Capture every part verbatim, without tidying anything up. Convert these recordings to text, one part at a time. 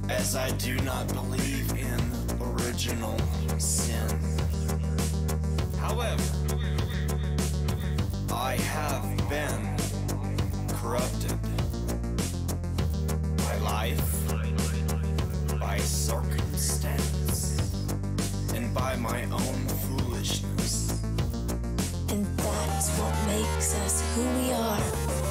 as I do not believe in original sin. However, I have been corrupted by life, by circumstance, and by my own foolishness. And that's what makes us who we are.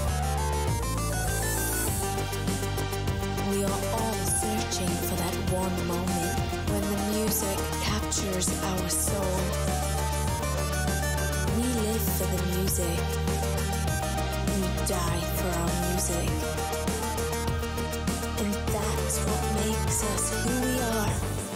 We are all searching for that one moment when the music captures our soul. We live for the music. We die for our music. And that's what makes us who we are.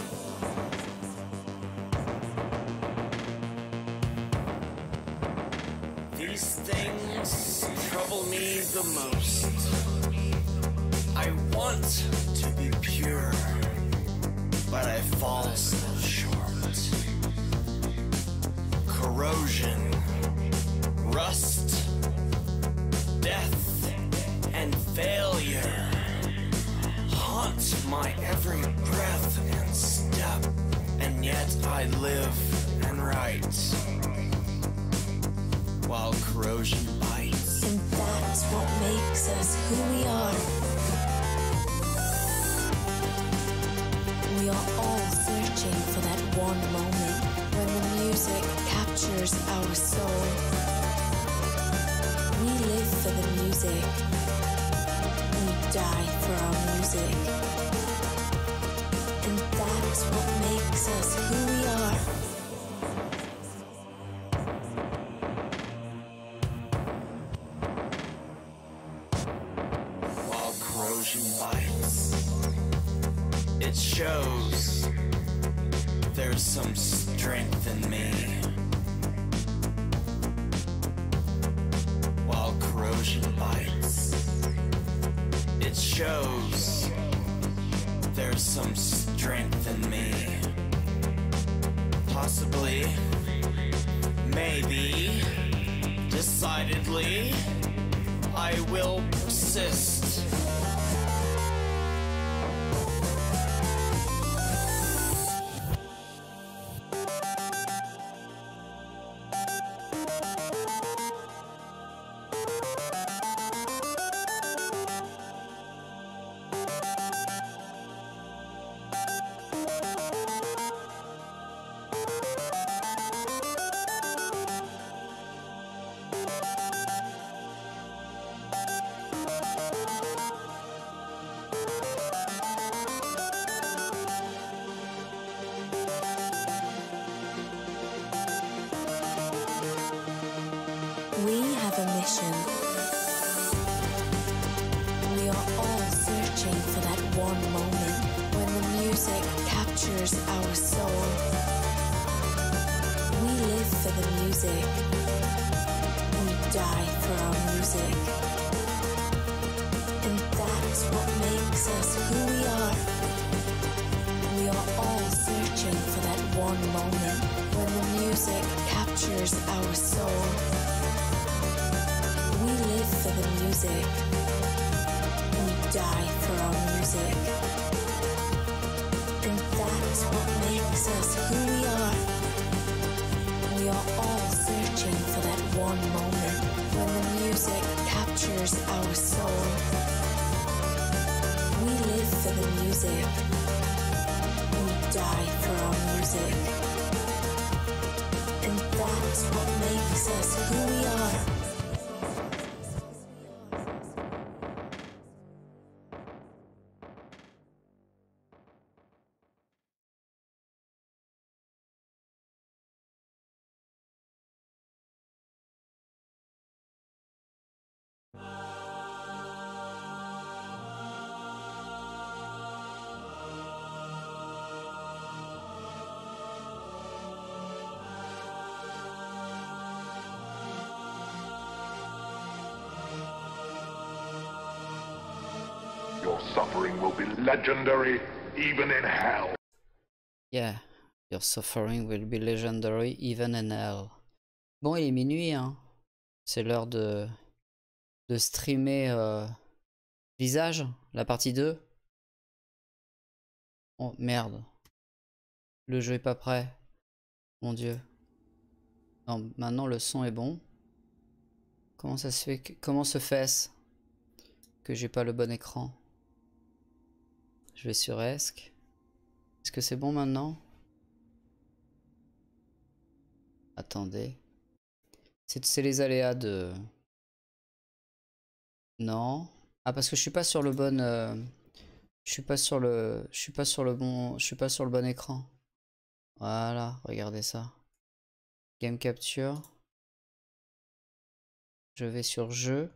These things trouble me the most. I want to be pure, but I fall so short. Corrosion, rust, death, and failure haunt my every breath and step, and yet I live and write while corrosion bites. And that's what makes us who we are. We are all searching for that one moment when the music captures our soul. We live for the music. We die for our music. And that's what makes us who we are. While corrosion bites, it shows there's some strength in me. While corrosion bites, it shows there's some strength in me. Possibly, maybe, decidedly, I will persist. We have a mission. We are all searching for that one moment when the music captures our soul. We live for the music. We die for our music. And that's what makes us who we are. We are all searching for that one moment when the music captures our soul. We live for the music. We die for our music. And that's what makes us who we are. We are all searching for that one moment when the music captures our soul. We live for the music. We die for our music. And that's what makes us who we are. Your suffering will be legendary, even in hell. Yeah, your suffering will be legendary even in hell. Bon, il est minuit, hein. C'est l'heure de, de streamer euh, Visage, la partie deux. Oh merde. Le jeu est pas prêt. Mon dieu. Non, maintenant le son est bon. Comment ça se fait que... Comment se fait-ce que j'ai pas le bon écran? Je vais sur Esc. Est-ce que c'est bon maintenant? Attendez. C'est les aléas de... Non. Ah parce que je suis pas sur le bon... Euh... Je suis pas sur le... Je suis pas sur le bon... Je suis pas sur le bon écran. Voilà, regardez ça. Game Capture. Je vais sur Jeu.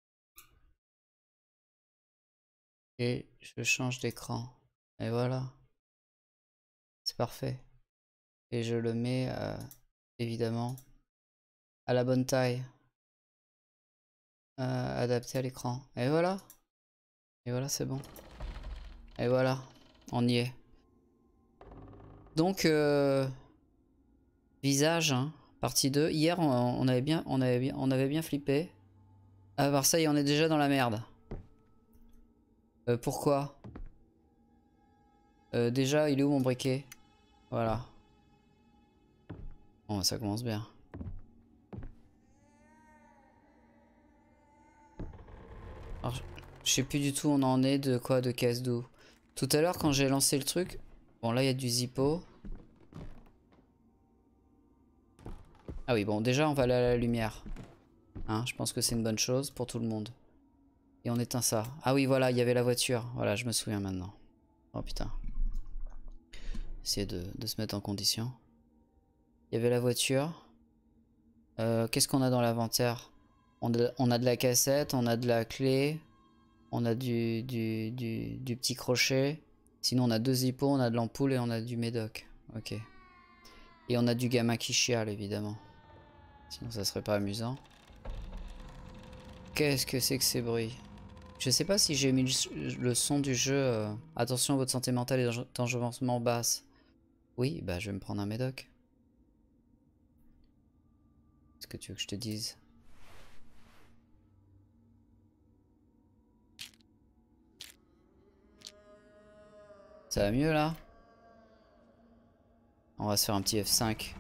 Et je change d'écran. Et voilà. C'est parfait. Et je le mets, euh, évidemment, à la bonne taille. Euh, adapté à l'écran. Et voilà. Et voilà, c'est bon. Et voilà. On y est. Donc, euh, visage, hein, partie deux. Hier, on, on, avait bien, on, avait bien, on avait bien flippé. À part ça, on est déjà dans la merde. Euh, pourquoi euh, Déjà, il est où mon briquet? Voilà. Bon, ça commence bien. Alors, je sais plus du tout où on en est, de quoi, de caisse d'eau. Tout à l'heure, quand j'ai lancé le truc... Bon, là, il y a du Zippo. Ah oui, bon, déjà, on va aller à la lumière. Hein, je pense que c'est une bonne chose pour tout le monde. Et on éteint ça. Ah oui, voilà, il y avait la voiture. Voilà, je me souviens maintenant. Oh putain. Essayer de, de se mettre en condition. Il y avait la voiture. Euh, Qu'est-ce qu'on a dans l'inventaire? on, on a de la cassette, on a de la clé. On a du, du, du, du petit crochet. Sinon, on a deux hippos, on a de l'ampoule et on a du médoc. Ok. Et on a du gamin qui chiale, évidemment. Sinon, ça serait pas amusant. Qu'est-ce que c'est que ces bruits? Je sais pas si j'ai mis le, le son du jeu. Euh, attention, votre santé mentale est dangereusement basse. Oui, bah je vais me prendre un médoc. Qu'est-ce que tu veux que je te dise? Ça va mieux là? On va se faire un petit F cinq.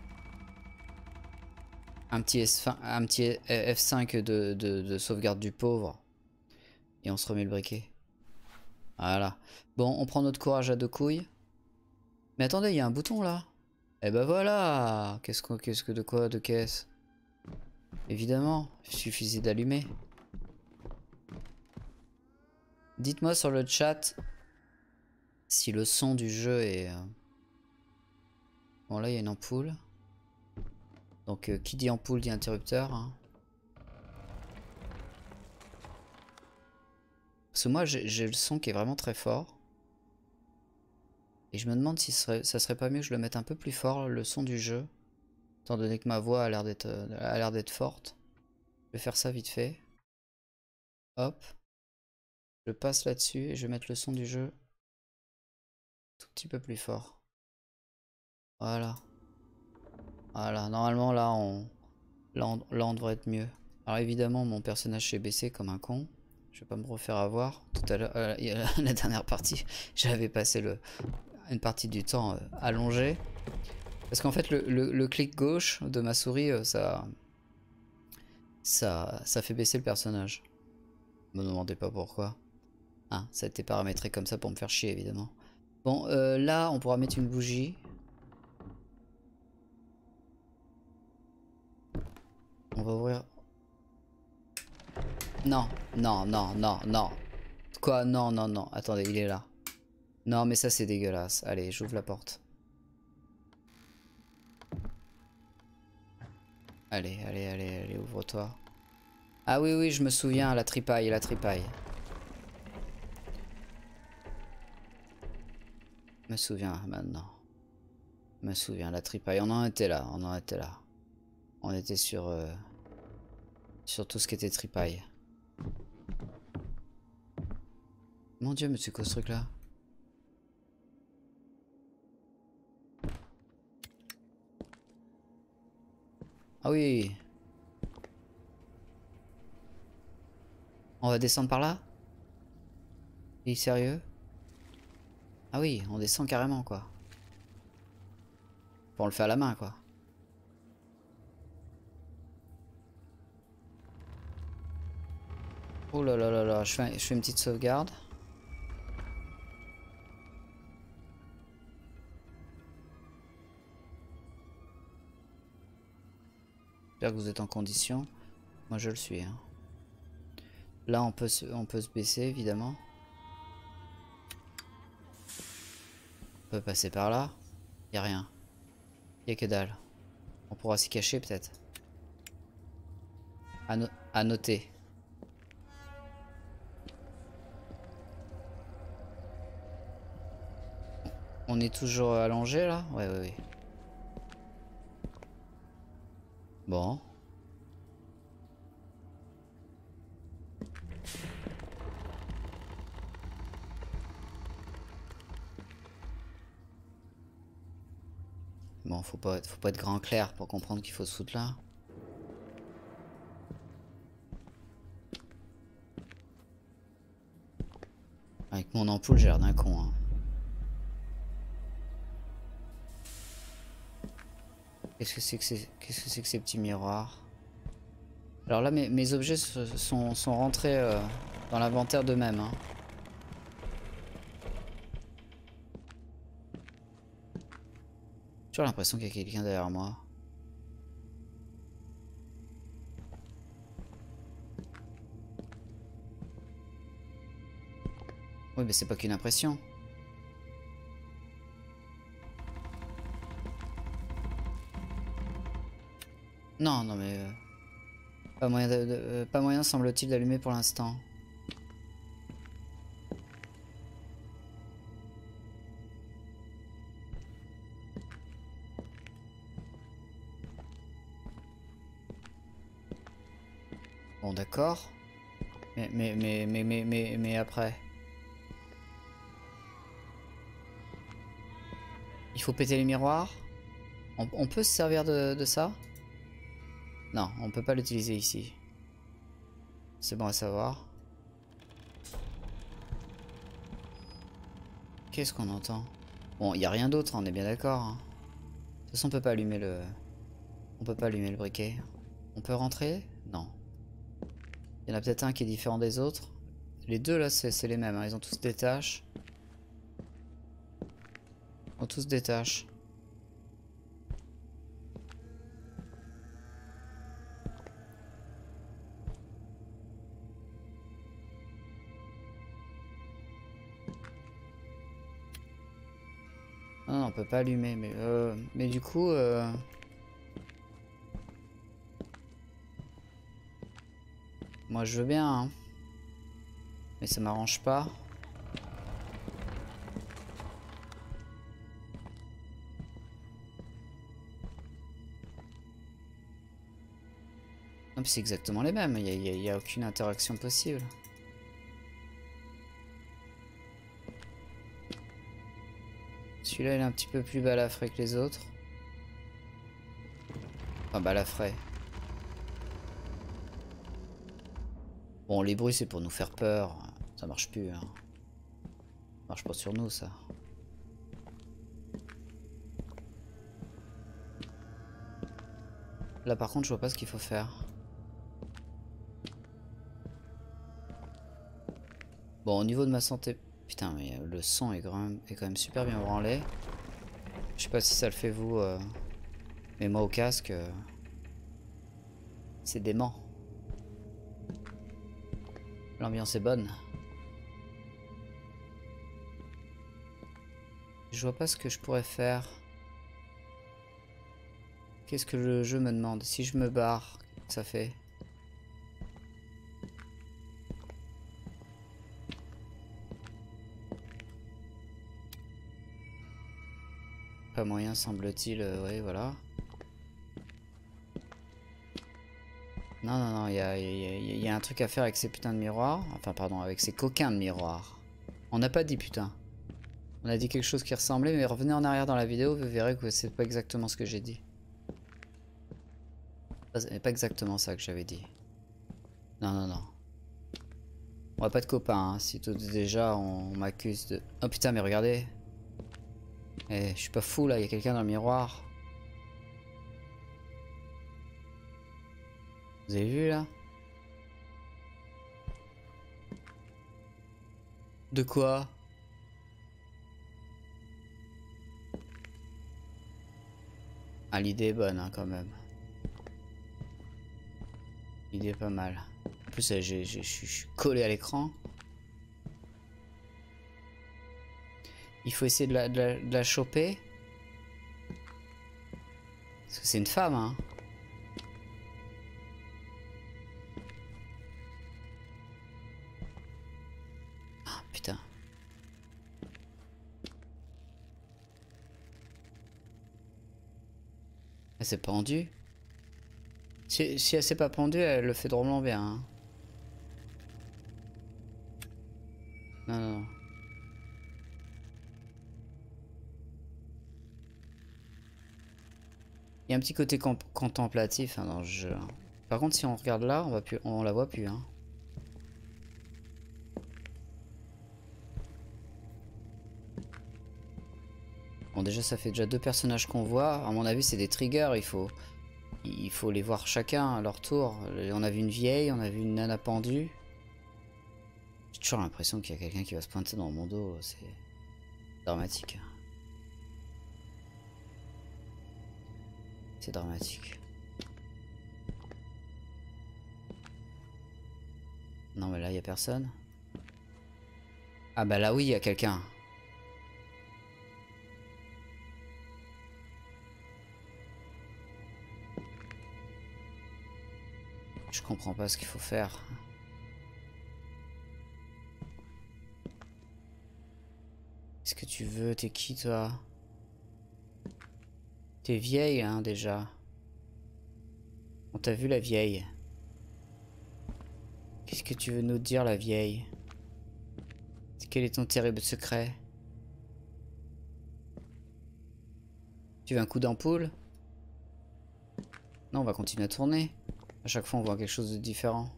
Un petit, S cinq, un petit F cinq de, de, de sauvegarde du pauvre. Et on se remet le briquet. Voilà. Bon, on prend notre courage à deux couilles. Mais attendez, il y a un bouton là. Eh ben voilà. Qu'est-ce que, qu'est-ce que de quoi, de caisse? Évidemment, il suffisait d'allumer. Dites-moi sur le chat si le son du jeu est... Bon là il y a une ampoule. Donc euh, qui dit ampoule dit interrupteur. Hein. Parce que moi j'ai le son qui est vraiment très fort. Et je me demande si serait, ça serait pas mieux que je le mette un peu plus fort, le son du jeu. Étant donné que ma voix a l'air d'être a l'air d'être forte. Je vais faire ça vite fait. Hop. Je passe là-dessus et je vais mettre le son du jeu tout petit peu plus fort. Voilà. Voilà, normalement là on... Là, on... là on devrait être mieux. Alors évidemment mon personnage s'est baissé comme un con. Je vais pas me refaire avoir. Tout à l'heure, euh, la dernière partie, j'avais passé le... une partie du temps euh, allongé. Parce qu'en fait le, le, le clic gauche de ma souris, euh, ça... ça... ça fait baisser le personnage. Me demandez pas pourquoi. Ah, ça a été paramétré comme ça pour me faire chier évidemment. Bon, euh, là on pourra mettre une bougie. On va ouvrir. Non, non, non, non, non. Quoi? Non, non, non. Attendez, il est là. Non, mais ça c'est dégueulasse. Allez, j'ouvre la porte. Allez, allez, allez, allez, ouvre-toi. Ah oui, oui, je me souviens, la tripaille, la tripaille. Je me souviens maintenant. Je me souviens, la tripaille. On en était là, on en était là. On était sur... Euh, sur tout ce qui était tripaille. Mon dieu, mais c'est quoi ce truc là? Ah oui. On va descendre par là? Il est sérieux? Ah oui, on descend carrément quoi. Bon, on le fait à la main quoi. Oh là là là là, je fais, je fais une petite sauvegarde. J'espère que vous êtes en condition. Moi je le suis. Hein. Là on peut, se, on peut se baisser évidemment. On peut passer par là. Y a rien. Y a que dalle. On pourra s'y cacher peut-être. À, no à noter. On est toujours allongé là? Ouais, ouais, ouais. Bon. Bon, faut pas, faut pas être grand clair pour comprendre qu'il faut se foutre là. Avec mon ampoule, j'ai l'air d'un con. Hein. Qu'est-ce que c'est que c'est qu'est-ce que c'est que ces petits miroirs? Alors là, mes, mes objets sont, sont rentrés euh, dans l'inventaire d'eux-mêmes. Hein. J'ai toujours l'impression qu'il y a quelqu'un derrière moi. Oui, mais c'est pas qu'une impression. Non, non mais... Euh, pas moyen, de, de, euh, pas moyen semble-t-il d'allumer pour l'instant. Bon d'accord. Mais, mais, mais, mais, mais, mais, mais après... Il faut péter les miroirs. On, on peut se servir de, de ça? Non, on peut pas l'utiliser ici. C'est bon à savoir. Qu'est-ce qu'on entend? Bon, il n'y a rien d'autre, on est bien d'accord. Hein. De toute façon, on peut pas allumer le... On peut pas allumer le briquet. On peut rentrer? Non. Il y en a peut-être un qui est différent des autres. Les deux là, c'est les mêmes. Hein. Ils ont tous des tâches. Ils ont tous des tâches. Non, non, on peut pas allumer, mais euh, mais du coup, euh... moi je veux bien, hein. Mais ça m'arrange pas. Non, puis c'est exactement les mêmes. Il y a, y a, y a aucune interaction possible. Celui-là, il est un petit peu plus balafré que les autres. Enfin, balafré. Bon, les bruits, c'est pour nous faire peur. Ça marche plus, hein. Ça marche pas sur nous, ça. Là, par contre, je vois pas ce qu'il faut faire. Bon, au niveau de ma santé... Putain, mais le son est quand même, est quand même super bien branlé. Je sais pas si ça le fait vous, euh... mais moi au casque, euh... c'est dément. L'ambiance est bonne. Je vois pas ce que je pourrais faire. Qu'est-ce que le jeu me demande? Si je me barre, ça fait... Pas moyen semble-t-il, euh, oui voilà. Non non non, il y a, y, a, y a un truc à faire avec ces putains de miroirs. Enfin pardon, avec ces coquins de miroirs. On n'a pas dit putain. On a dit quelque chose qui ressemblait, mais revenez en arrière dans la vidéo, vous verrez que c'est pas exactement ce que j'ai dit. C'est pas exactement ça que j'avais dit. Non non non. On va pas de copains, hein. Si tout déjà on, on m'accuse de... Oh putain mais regardez. Eh, je suis pas fou là, il y a quelqu'un dans le miroir. Vous avez vu là? De quoi? Ah, l'idée est bonne hein, quand même. L'idée est pas mal. En plus, je suis collé à l'écran. Il faut essayer de la, de la, de la choper. Parce que c'est une femme, hein. Ah, putain. Elle s'est pendue. Si, si elle s'est pas pendue, elle le fait drôlement bien. Hein. Non, non, non. Il y a un petit côté contemplatif hein, dans le jeu. Par contre, si on regarde là, on va plus, on la voit plus. Hein. Bon, déjà, ça fait déjà deux personnages qu'on voit. À mon avis, c'est des triggers. Il faut, il faut les voir chacun à leur tour. On a vu une vieille, on a vu une nana pendue. J'ai toujours l'impression qu'il y a quelqu'un qui va se pointer dans mon dos. C'est dramatique. C'est dramatique. Non mais là il y a personne. Ah bah là oui il y a quelqu'un. Je comprends pas ce qu'il faut faire. Qu'est-ce que tu veux? T'es qui toi? T'es vieille, hein, déjà. On t'a vu, la vieille. Qu'est-ce que tu veux nous dire, la vieille? Quel est ton terrible secret? Tu veux un coup d'ampoule? Non, on va continuer à tourner. À chaque fois, on voit quelque chose de différent.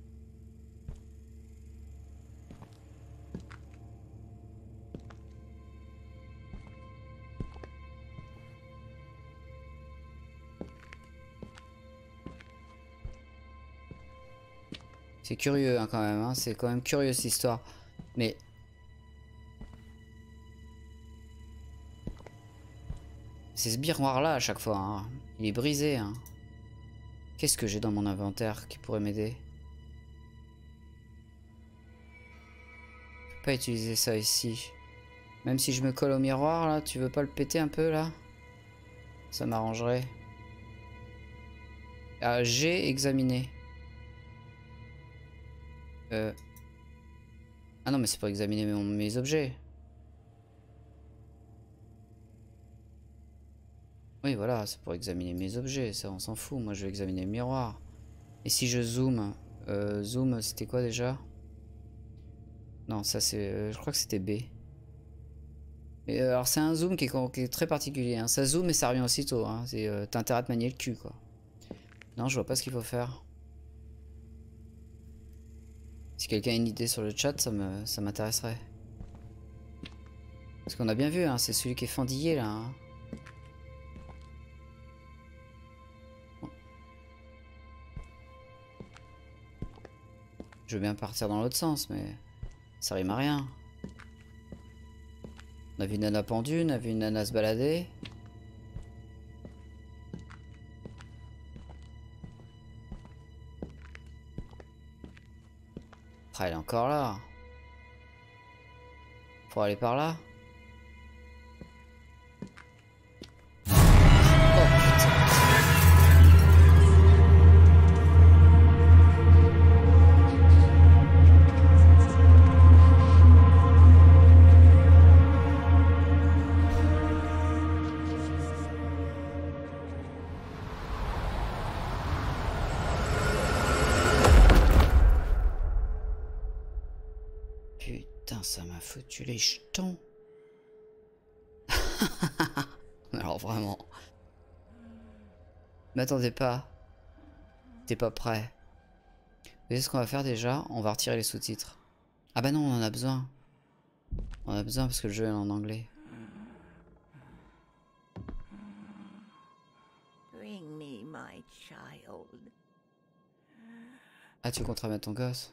C'est curieux hein, quand même, hein. C'est quand même curieux cette histoire. Mais... c'est ce miroir là à chaque fois, hein. Il est brisé. Hein. Qu'est-ce que j'ai dans mon inventaire qui pourrait m'aider? Je peux pas utiliser ça ici. Même si je me colle au miroir là, tu veux pas le péter un peu là? Ça m'arrangerait. Ah, j'ai examiné. Euh... Ah non mais c'est pour examiner mes, mes objets. Oui voilà, c'est pour examiner mes objets, ça on s'en fout, moi je vais examiner le miroir. Et si je zoome, euh, zoom c'était quoi déjà? Non ça c'est, euh, je crois que c'était B. Et, euh, alors c'est un zoom qui est, qui est très particulier, hein. Ça zoom et ça revient aussitôt, hein. Euh, t'as intérêt à te manier le cul quoi. Non je vois pas ce qu'il faut faire. Si quelqu'un a une idée sur le chat, ça me, ça m'intéresserait. Parce qu'on a bien vu, hein, c'est celui qui est fendillé là. Hein. Bon. Je veux bien partir dans l'autre sens, mais ça rime à rien. On a vu une nana pendue, on a vu une nana se balader. Ah, elle est encore là. Faut aller par là. Oh putain. Putain, ça m'a foutu les jetons. Alors vraiment. M'attendez pas. T'es pas prêt. Vous voyez ce qu'on va faire déjà? On va retirer les sous-titres. Ah bah non, on en a besoin. On en a besoin parce que le jeu est en anglais. child. Ah, tu comptes remettre ton gosse?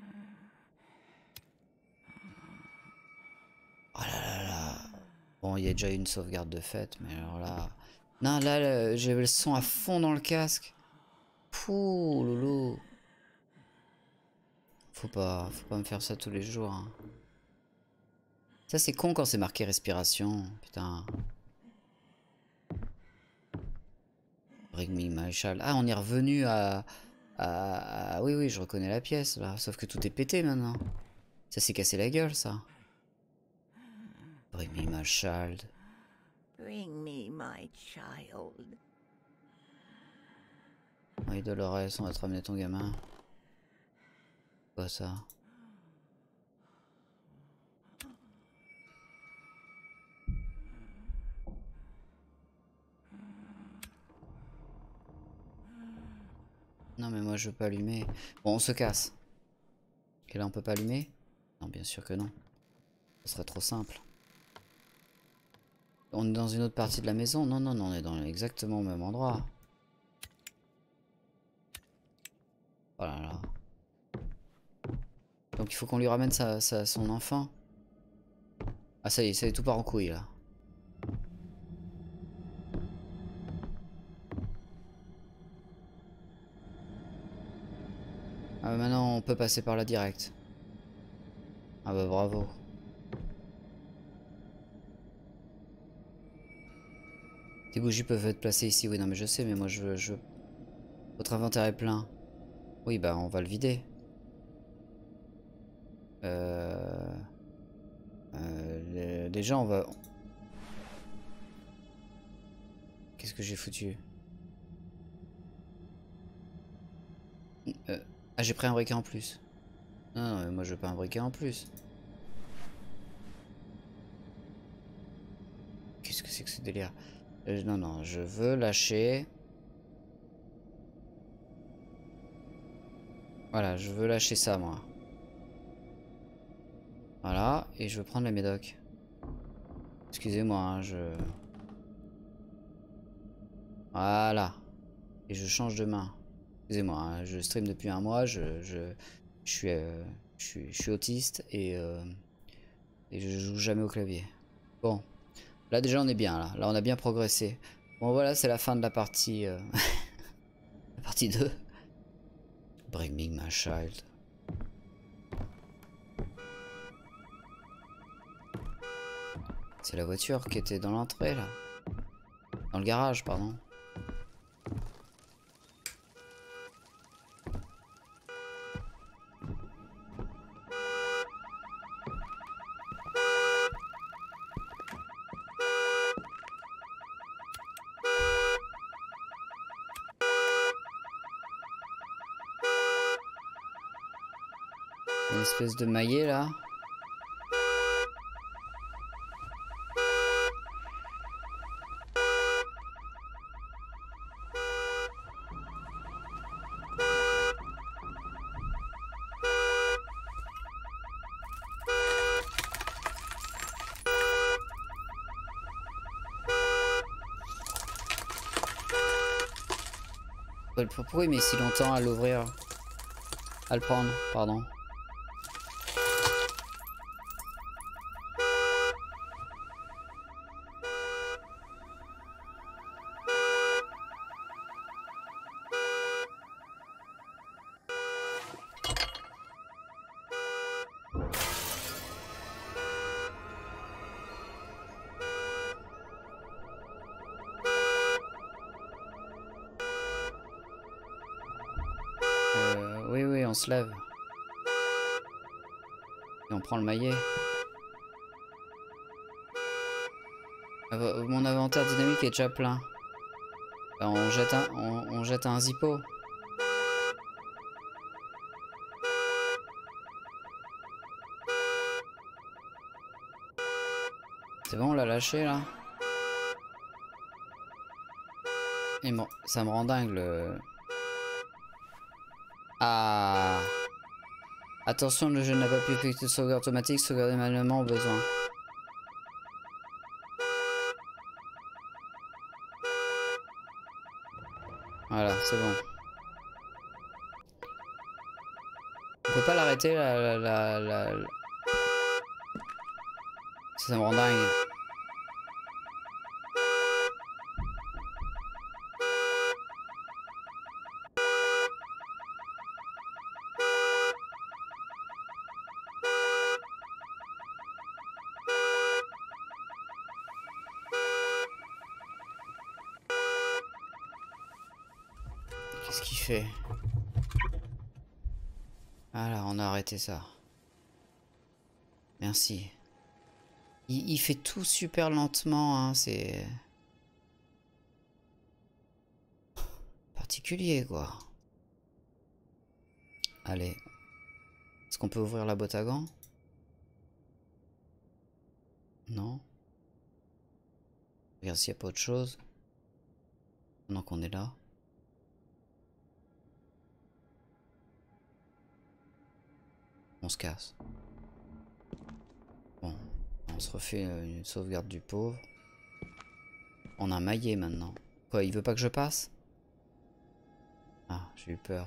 Oh là là là. Bon, il y a déjà eu une sauvegarde de fait, mais alors là... Non, là, là j'ai le son à fond dans le casque. Pouh, loulou. Faut pas, faut pas me faire ça tous les jours. Hein. Ça, c'est con quand c'est marqué respiration. Putain. Bring me my child. Ah, on est revenu à... à... Oui, oui, je reconnais la pièce, là. Sauf que tout est pété, maintenant. Ça s'est cassé la gueule, ça. Bring me my child. Bring me my child. Oui, Dolores, on va te ramener ton gamin. Quoi, ça? Non, mais moi, je veux pas allumer. Bon, on se casse. Et là, on peut pas allumer? Non, bien sûr que non. Ce serait trop simple. On est dans une autre partie de la maison? Non, non, non, on est dans exactement au même endroit. Oh là là. Donc il faut qu'on lui ramène sa, sa, son enfant. Ah ça y est, ça y est, tout part en couille là. Ah bah maintenant on peut passer par là direct. Ah bah bravo. Des bougies peuvent être placées ici, oui non mais je sais, mais moi je veux... Je... Votre inventaire est plein. Oui bah on va le vider. Euh... Euh, déjà on va... Qu'est-ce que j'ai foutu? euh... Ah j'ai pris un briquet en plus. Non, non mais moi je veux pas un briquet en plus. Qu'est-ce que c'est que ce délire? euh, Non non, je veux lâcher. Voilà, je veux lâcher ça moi. Voilà, et je veux prendre la médoc. Excusez-moi, hein, je... Voilà. Et je change de main. Excusez-moi, hein, je stream depuis un mois, je, je, je, suis, euh, je, suis, je suis autiste et, euh, et je joue jamais au clavier. Bon, là déjà on est bien, là, là on a bien progressé. Bon voilà, c'est la fin de la partie... Euh... la partie deux. Bring me my child. C'est la voiture qui était dans l'entrée là. Dans le garage, pardon. Une espèce de maillet là. Pourquoi il met si longtemps à l'ouvrir? À le prendre, pardon. On se lève. Et on prend le maillet. Mon inventaire dynamique est déjà plein. Ben on jette un, on, on jette un zippo. C'est bon, on l'a lâché là. Et bon, ça me rend dingue le... Ah. Attention, le jeu n'a pas pu effectuer de sauvegarde automatique, sauvegarder manuellement au besoin. Voilà, c'est bon. On peut pas l'arrêter la, la, la, la... Ça me rend dingue. Qu'est-ce qu'il fait? Voilà, on a arrêté ça. Merci. Il, il fait tout super lentement, hein, c'est... particulier, quoi. Allez. Est-ce qu'on peut ouvrir la boîte à gants? Non. Regarde s'il n'y a pas autre chose. Pendant qu'on est là. On se casse. Bon. On se refait une sauvegarde du pauvre. On a maillé maintenant. Quoi, il veut pas que je passe? Ah, j'ai eu peur.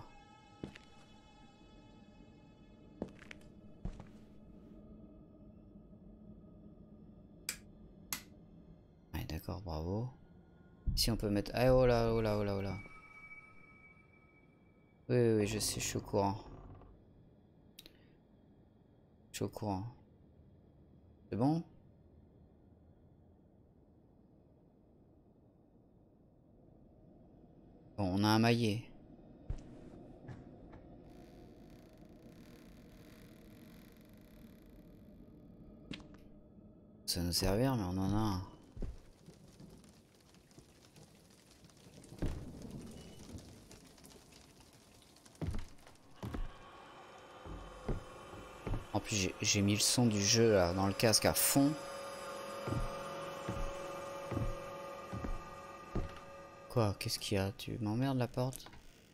Ouais, d'accord, bravo. Ici on peut mettre... Ah, oh là, oh là, oh là, oh là. Oui, oui, oui, je sais, je suis au courant. Je suis au courant. C'est bon? Bon, on a un maillet. Ça va nous servir, mais on en a un. En plus, j'ai mis le son du jeu là, dans le casque à fond. Quoi? Qu'est-ce qu'il y a? Tu m'emmerdes la porte?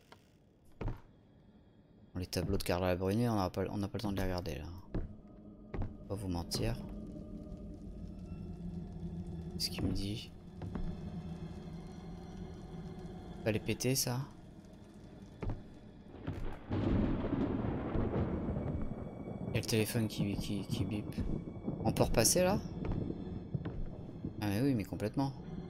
Bon, les tableaux de Carla Bruni, on n'a pas, on n'a pas le temps de les regarder là. Pas vous mentir. Qu'est-ce qu'il me dit? Fallait péter ça? Il y a le téléphone qui, qui, qui bip. On peut repasser là? Ah mais oui, mais complètement.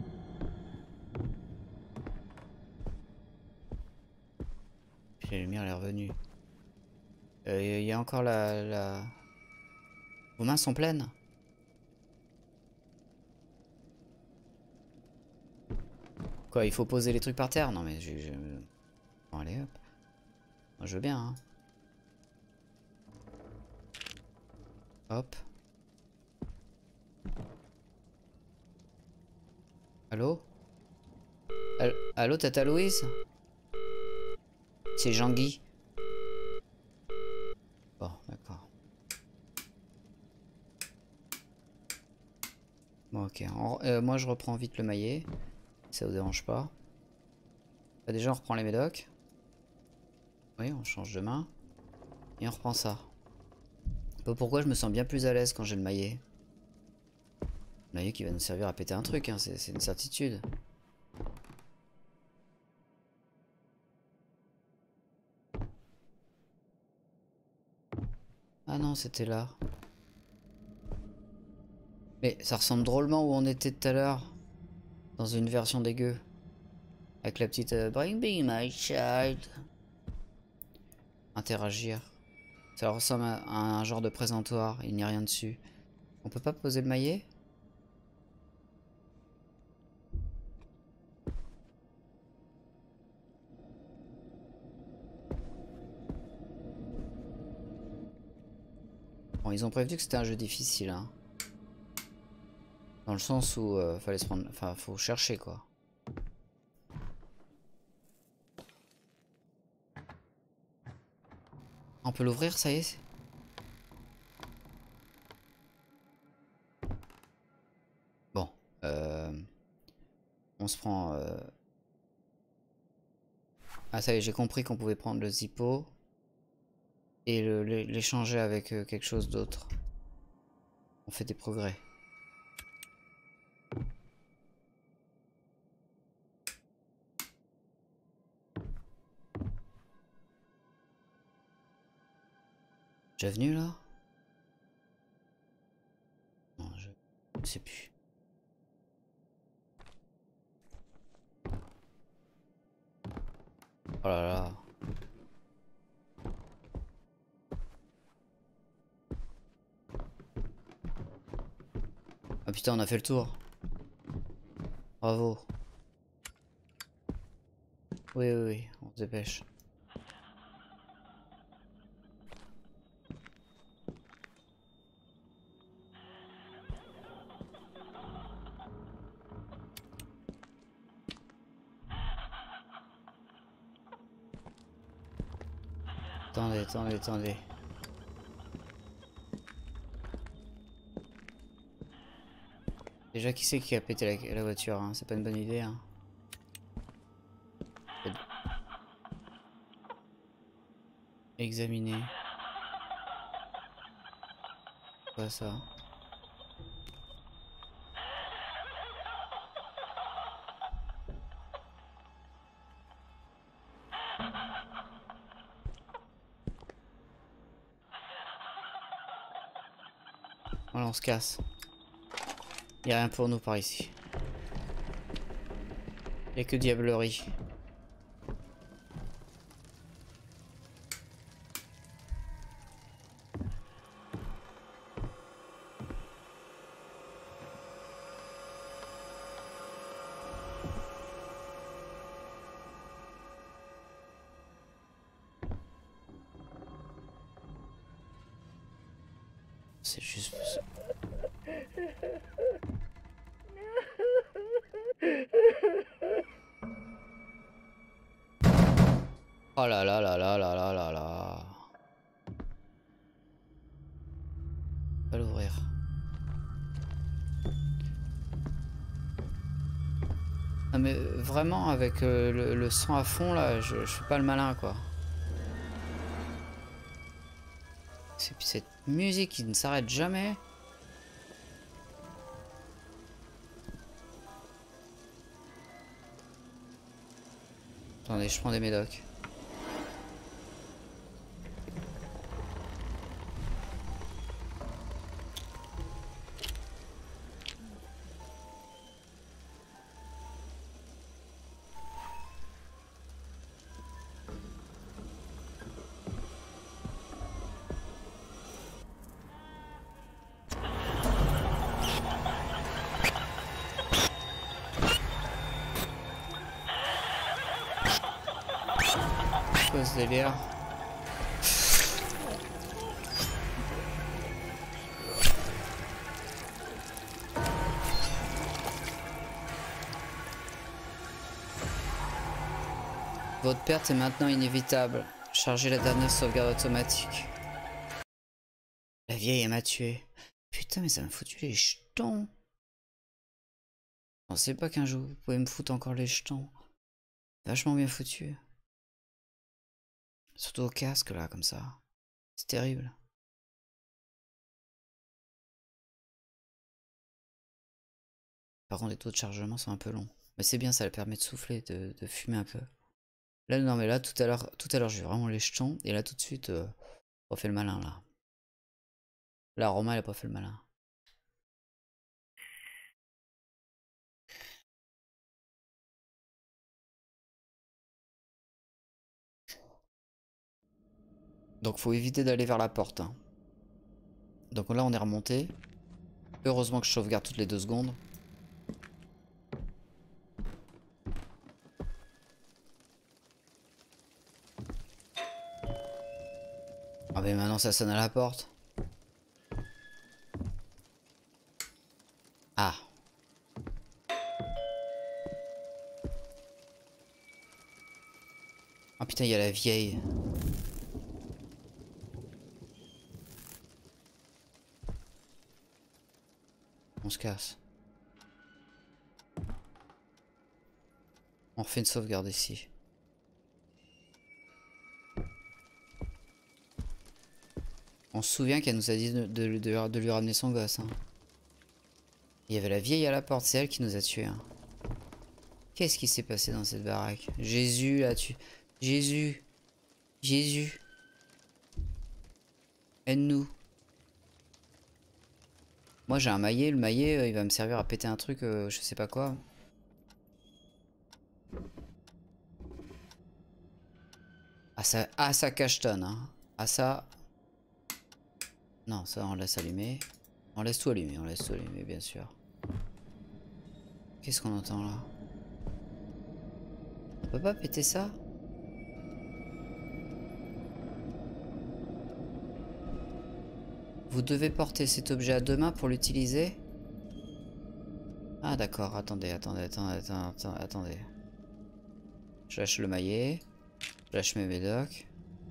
Puis la lumière elle est revenue. Il euh, y a encore la, la... Vos mains sont pleines? Quoi, il faut poser les trucs par terre? Non mais je... je... Bon, allez hop. Moi, je veux bien hein. Hop. Allô? All Allô, Tata Louise? C'est Jean-Guy. Bon, d'accord. Bon, ok. On, euh, moi, je reprends vite le maillet. Ça vous dérange pas. Bah, déjà, on reprend les médocs. Oui, on change de main. Et on reprend ça. Pas pourquoi je me sens bien plus à l'aise quand j'ai le maillet. Le maillet qui va nous servir à péter un truc, hein, c'est une certitude. Ah non, c'était là. Mais ça ressemble drôlement où on était tout à l'heure. Dans une version dégueu. Avec la petite euh, Bring me my child. Interagir. Ça ressemble à un genre de présentoir. Il n'y a rien dessus. On peut pas poser le maillet? Bon, ils ont prévenu que c'était un jeu difficile, hein. Dans le sens où euh, fallait se prendre, enfin, faut chercher quoi. On peut l'ouvrir, ça y est. Bon, euh, on se prend. Euh... Ah ça y est, j'ai compris qu'on pouvait prendre le Zippo et l'échanger avec euh, quelque chose d'autre. On fait des progrès. Déjà venu là? Non, je ne sais plus. Oh là là. Ah putain, on a fait le tour. Bravo. Oui, oui, oui, on se dépêche. Attendez, attendez, attendez. Déjà, qui c'est qui a pété la, la voiture, hein? C'est pas une bonne idée, hein. Examiner. Quoi ça? Voilà, on se casse. Il n'y a rien pour nous par ici. Il n'y a que diablerie. C'est juste... Oh là là là là là là là là. Pas l'ouvrir. Non mais vraiment avec euh, le, le son à fond là, je, je fais pas le malin quoi. C'est cette musique qui ne s'arrête jamais. Attendez, je prends des médocs. Quoi ce délire? Votre perte est maintenant inévitable. Chargez la dernière sauvegarde automatique. La vieille elle m'a tué. Putain mais ça m'a foutu les jetons. Je pensais pas qu'un jour vous pouvez me foutre encore les jetons. Vachement bien foutu. Surtout au casque là comme ça. C'est terrible. Par contre les taux de chargement sont un peu longs. Mais c'est bien, ça le permet de souffler, de, de fumer un peu. Là non mais là tout à l'heure tout à l'heure j'ai vraiment les jetons. Et là tout de suite euh, on fait le malin là. Là Romain elle a pas fait le malin. Donc faut éviter d'aller vers la porte. Hein. Donc là on est remonté. Heureusement que je sauvegarde toutes les deux secondes. Ah mais maintenant ça sonne à la porte. Ah. Ah putain il y a la vieille. On se casse. On refait une sauvegarde ici. On se souvient qu'elle nous a dit de, de, de, de lui ramener son gosse. Hein. Il y avait la vieille à la porte, c'est elle qui nous a tués. Hein. Qu'est-ce qui s'est passé dans cette baraque? Jésus là tu... Jésus. Jésus. Aide-nous. Moi j'ai un maillet, le maillet euh, il va me servir à péter un truc, euh, je sais pas quoi. Ah ça, ah, ça cachetonne, hein. Ah ça... Non, ça on laisse allumer. On laisse tout allumer, on laisse tout allumer bien sûr. Qu'est-ce qu'on entend là? On peut pas péter ça? Vous devez porter cet objet à deux mains pour l'utiliser? Ah d'accord, attendez, attendez, attendez, attendez, attendez. Je lâche le maillet. Je lâche mes médocs.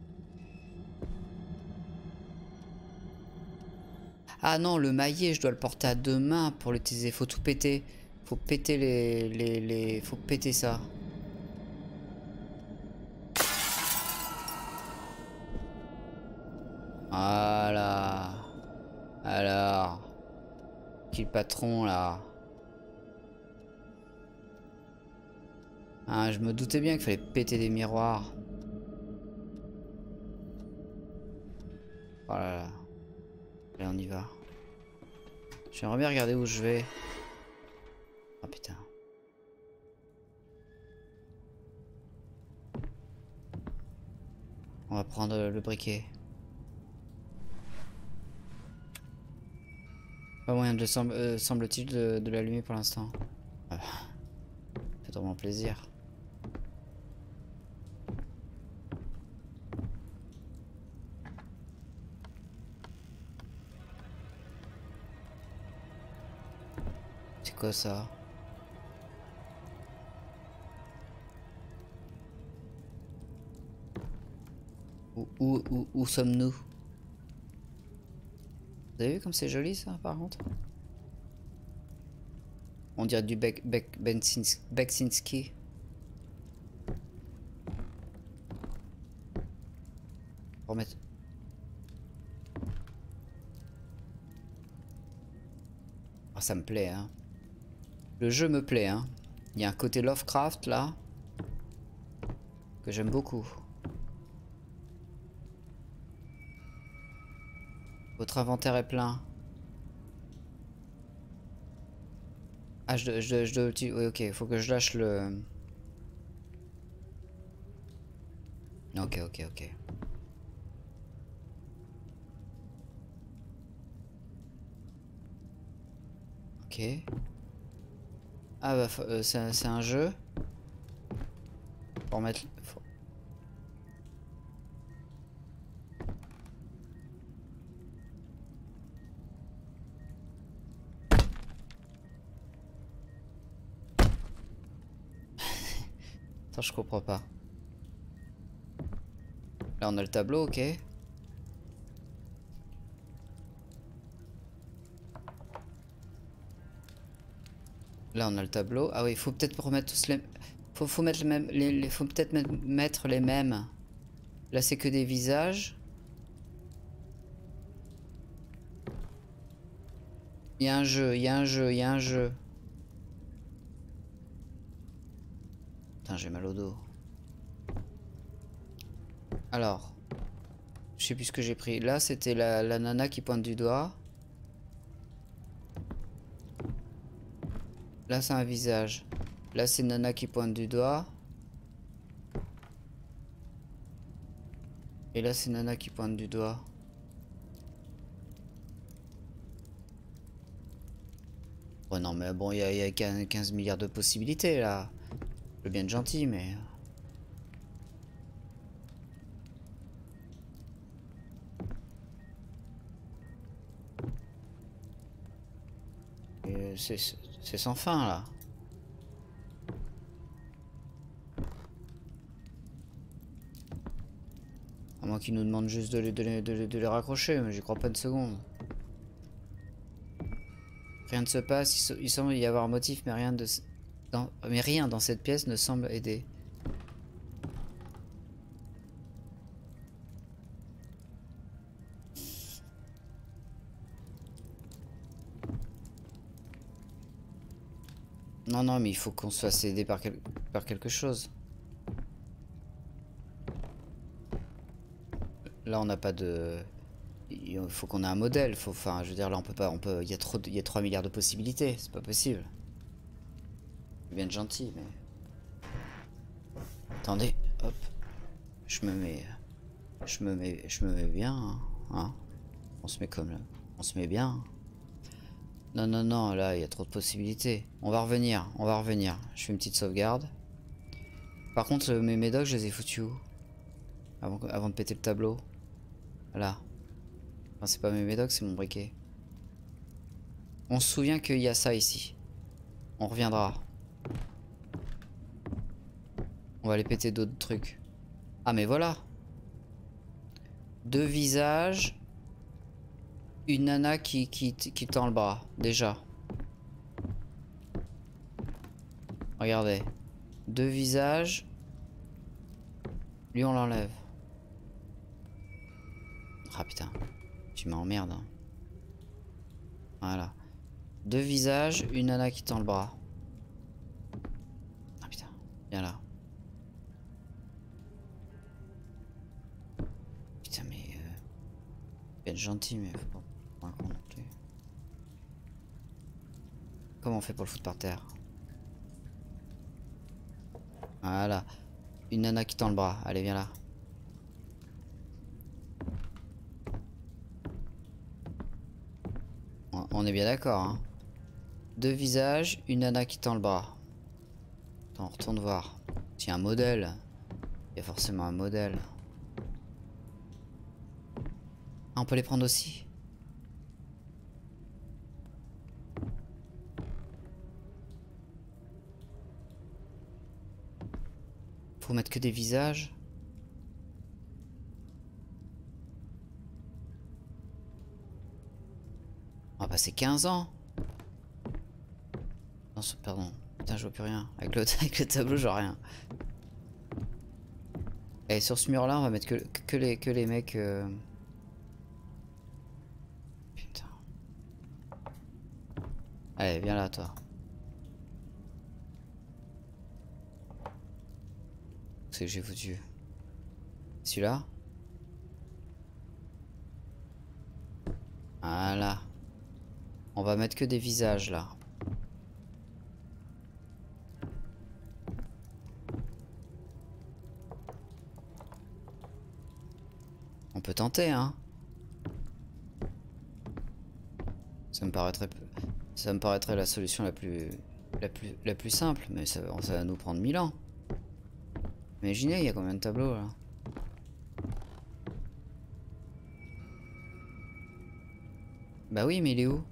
Ah non, le maillet, je dois le porter à deux mains pour l'utiliser. Faut tout péter. Faut péter les, les, les... Faut péter ça. Voilà. Alors. Qui le patron là? Ah, je me doutais bien qu'il fallait péter des miroirs. Oh là là. Allez, on y va. J'aimerais bien regarder où je vais. Oh putain. On va prendre le briquet. Pas moyen de semble, euh, semble-t-il de, de l'allumer pour l'instant. Ah, fait vraiment plaisir. C'est quoi ça? Où, où, où, où sommes-nous? Vous avez vu comme c'est joli ça par contre? On dirait du Bek, Bek, Bensins- Beksinski. Pour mettre... Ah, ça me plaît hein. Le jeu me plaît hein. Il y a un côté Lovecraft là que j'aime beaucoup. Votre inventaire est plein. Ah, je, je, je dois... Oui, ok, il faut que je lâche le... Ok, ok, ok. Ok. Ah bah, euh, c'est un jeu. Pour mettre... Faut... Attends, je comprends pas. Là, on a le tableau, ok. Là, on a le tableau. Ah oui, il faut peut-être remettre tous les... Faut, faut mettre les mêmes... Les, les... Faut peut-être mettre les mêmes. Là, c'est que des visages. Il y a un jeu, il y a un jeu, il y a un jeu. Putain, j'ai mal au dos. Alors. Je sais plus ce que j'ai pris. Là, c'était la, la nana qui pointe du doigt. Là, c'est un visage. Là, c'est nana qui pointe du doigt. Et là, c'est nana qui pointe du doigt. Oh non, mais bon, il y, y a quinze milliards de possibilités, là. Je veux bien être gentil, mais... C'est sans fin, là. À moins qu'ils nous demandent juste de les, de les, de les, de les raccrocher, mais j'y crois pas une seconde. Rien ne se passe, il, il semble y avoir un motif, mais rien, de, dans, mais rien dans cette pièce ne semble aider. Non, non, mais il faut qu'on se fasse aider par, quel, par quelque chose. Là, on n'a pas de... Il faut qu'on ait un modèle. Faut, enfin, je veux dire, là, on peut pas. On peut. Il y a trop. Il y a trois milliards de possibilités. C'est pas possible. Je viens de gentil, mais. Attendez. Hop. Je me mets. Je me mets. Je me mets bien. Hein, hein. On se met comme là. On se met bien. Non, non, non. Là, il y a trop de possibilités. On va revenir. On va revenir. Je fais une petite sauvegarde. Par contre, mes médocs, je les ai foutus où? Avant, avant de péter le tableau. Là. Enfin, c'est pas mes médocs, c'est mon briquet. On se souvient qu'il y a ça ici. On reviendra. On va aller péter d'autres trucs. Ah, mais voilà. Deux visages. Une nana qui, qui, qui tend le bras. Déjà. Regardez. Deux visages. Lui, on l'enlève. Ah putain. Tu m'emmerdes. Hein. Voilà. Deux visages, une nana qui tend le bras. Ah putain. Viens là. Putain, mais. Euh... Faut être gentil, mais faut pas prendre un con non plus. Comment on fait pour le foutre par terre? Voilà. Une nana qui tend le bras. Allez, viens là. On est bien d'accord, hein. Deux visages, une nana qui tend le bras. Attends, on retourne voir. Il y a un modèle. Il y a forcément un modèle. Ah, on peut les prendre aussi. Faut mettre que des visages. On va passer quinze ans. Non, pardon. Putain, je vois plus rien. Avec le, avec le tableau, je vois rien. Et sur ce mur-là, on va mettre que, que, les, que les mecs... Euh... Putain. Allez, viens là, toi. C'est que j'ai foutu. Celui-là. Voilà. On va mettre que des visages là. On peut tenter, hein. Ça me paraîtrait, ça me paraîtrait la solution la plus, la plus, la plus simple, mais ça, ça va nous prendre mille ans. Imaginez, il y a combien de tableaux là? Bah oui, mais il est où?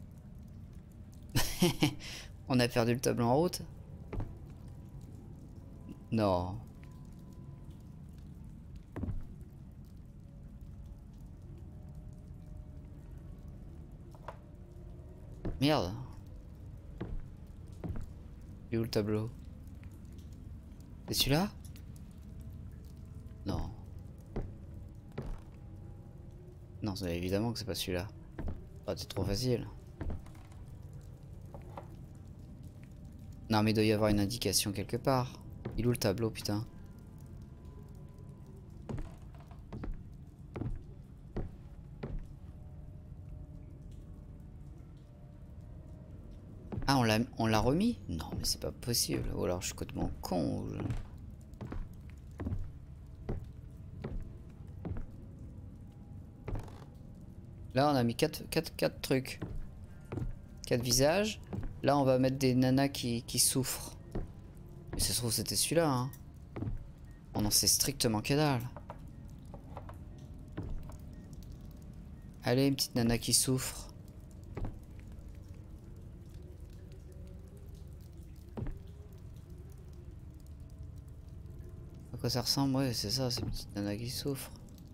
On a perdu le tableau en route? Non. Merde. Il est où le tableau? C'est celui-là? Non. Non, c'est évidemment que c'est pas celui-là. Oh, c'est trop facile. Non, mais il doit y avoir une indication quelque part. Il est où le tableau, putain? Ah, on l'a on l'a remis? Non, mais c'est pas possible. Ou alors je suis complètement con. Ou je... Là, on a mis quatre trucs. quatre visages. Là, on va mettre des nanas qui, qui souffrent. Mais ça se trouve, c'était celui-là. Hein. On en sait strictement que dalle. Allez, une petite nana qui souffre. À quoi ça ressemble? Ouais, c'est ça, c'est une petite nana qui souffre.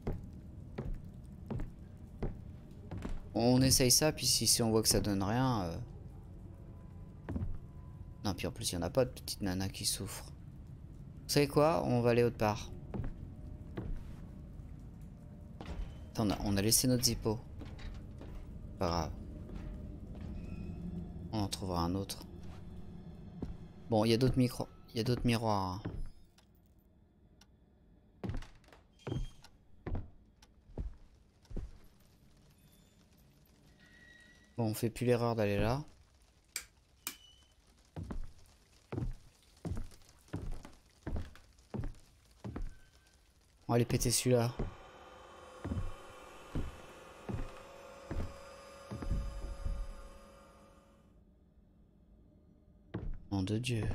On essaye ça, puis si, si on voit que ça donne rien... Euh... Non, puis en plus, il n'y en a pas de petite nana qui souffre. Vous savez quoi? On va aller autre part. Attends, on a, on a laissé notre zippo. Pas grave. On en trouvera un autre. Bon, il y a d'autres micros. Il y a d'autres miroirs. Hein. Bon, on fait plus l'erreur d'aller là. On va aller péter celui-là. Nom de Dieu.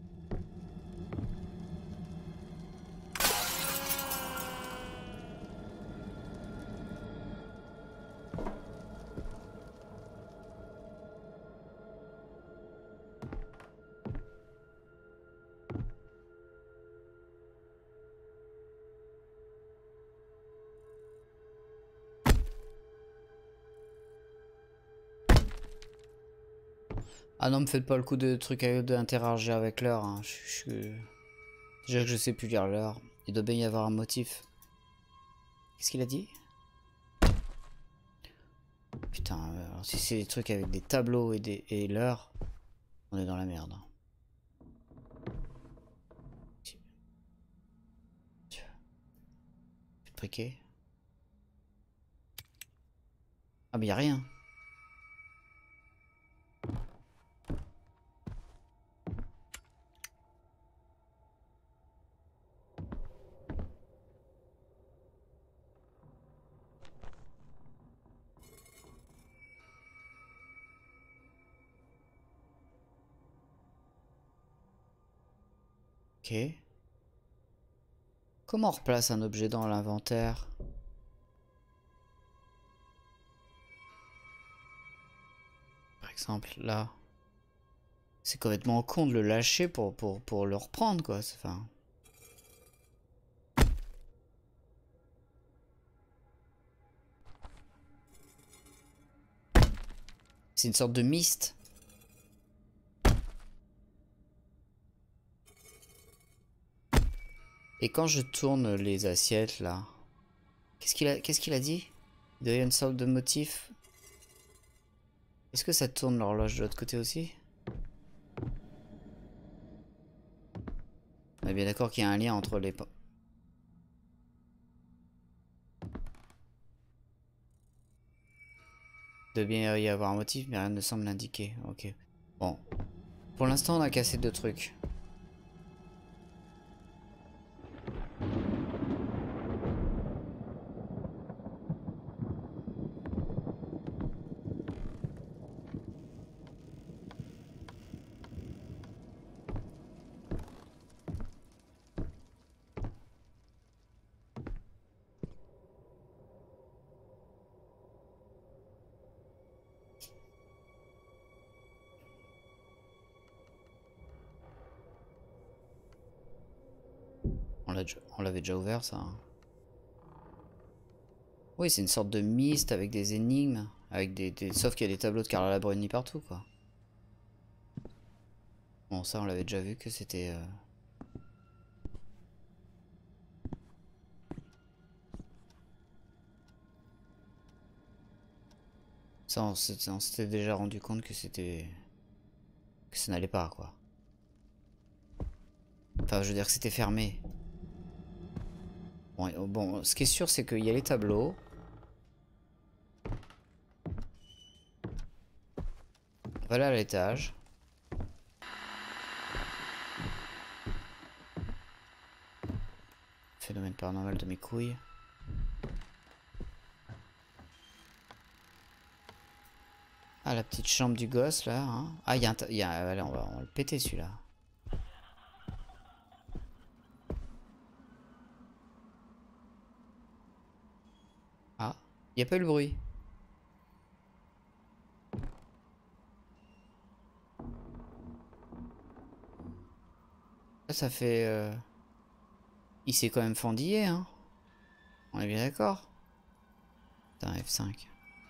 Ah non, me faites pas le coup de truc d'interagir avec l'heure. Hein. Je, je... Déjà que je sais plus lire l'heure. Il doit bien y avoir un motif. Qu'est-ce qu'il a dit? Putain, alors si c'est des trucs avec des tableaux et, des... et l'heure, on est dans la merde. Briquet. Ah mais y a rien. Ok. Comment on replace un objet dans l'inventaire? Par exemple, là. C'est complètement con de le lâcher pour, pour, pour le reprendre, quoi. Enfin... C'est une sorte de mist. Et quand je tourne les assiettes, là... Qu'est-ce qu'il a, qu'est-ce qu'il a dit? Il doit y avoir une sorte de motif. Est-ce que ça tourne l'horloge de l'autre côté aussi? On est bien d'accord qu'il y a un lien entre les... Il doit bien y avoir un motif, mais rien ne semble l'indiquer. Ok. Bon. Pour l'instant, on a cassé deux trucs. On l'avait déjà ouvert, ça. Hein. Oui, c'est une sorte de mist avec des énigmes. Avec des, des... Sauf qu'il y a des tableaux de Carla Labruni partout, quoi. Bon, ça, on l'avait déjà vu que c'était... Euh... Ça, on s'était déjà rendu compte que c'était... Que ça n'allait pas, quoi. Enfin, je veux dire que c'était fermé. Bon, bon, ce qui est sûr, c'est qu'il y a les tableaux. On va aller à l'étage. Phénomène paranormal de mes couilles. Ah, la petite chambre du gosse, là. Hein. Ah, il y a un... Y a... Allez, on va, on va le péter, celui-là. Ah, il n'y a pas eu le bruit. Là, ça fait... Euh... Il s'est quand même fendillé, hein. On est bien d'accord. Putain, F cinq.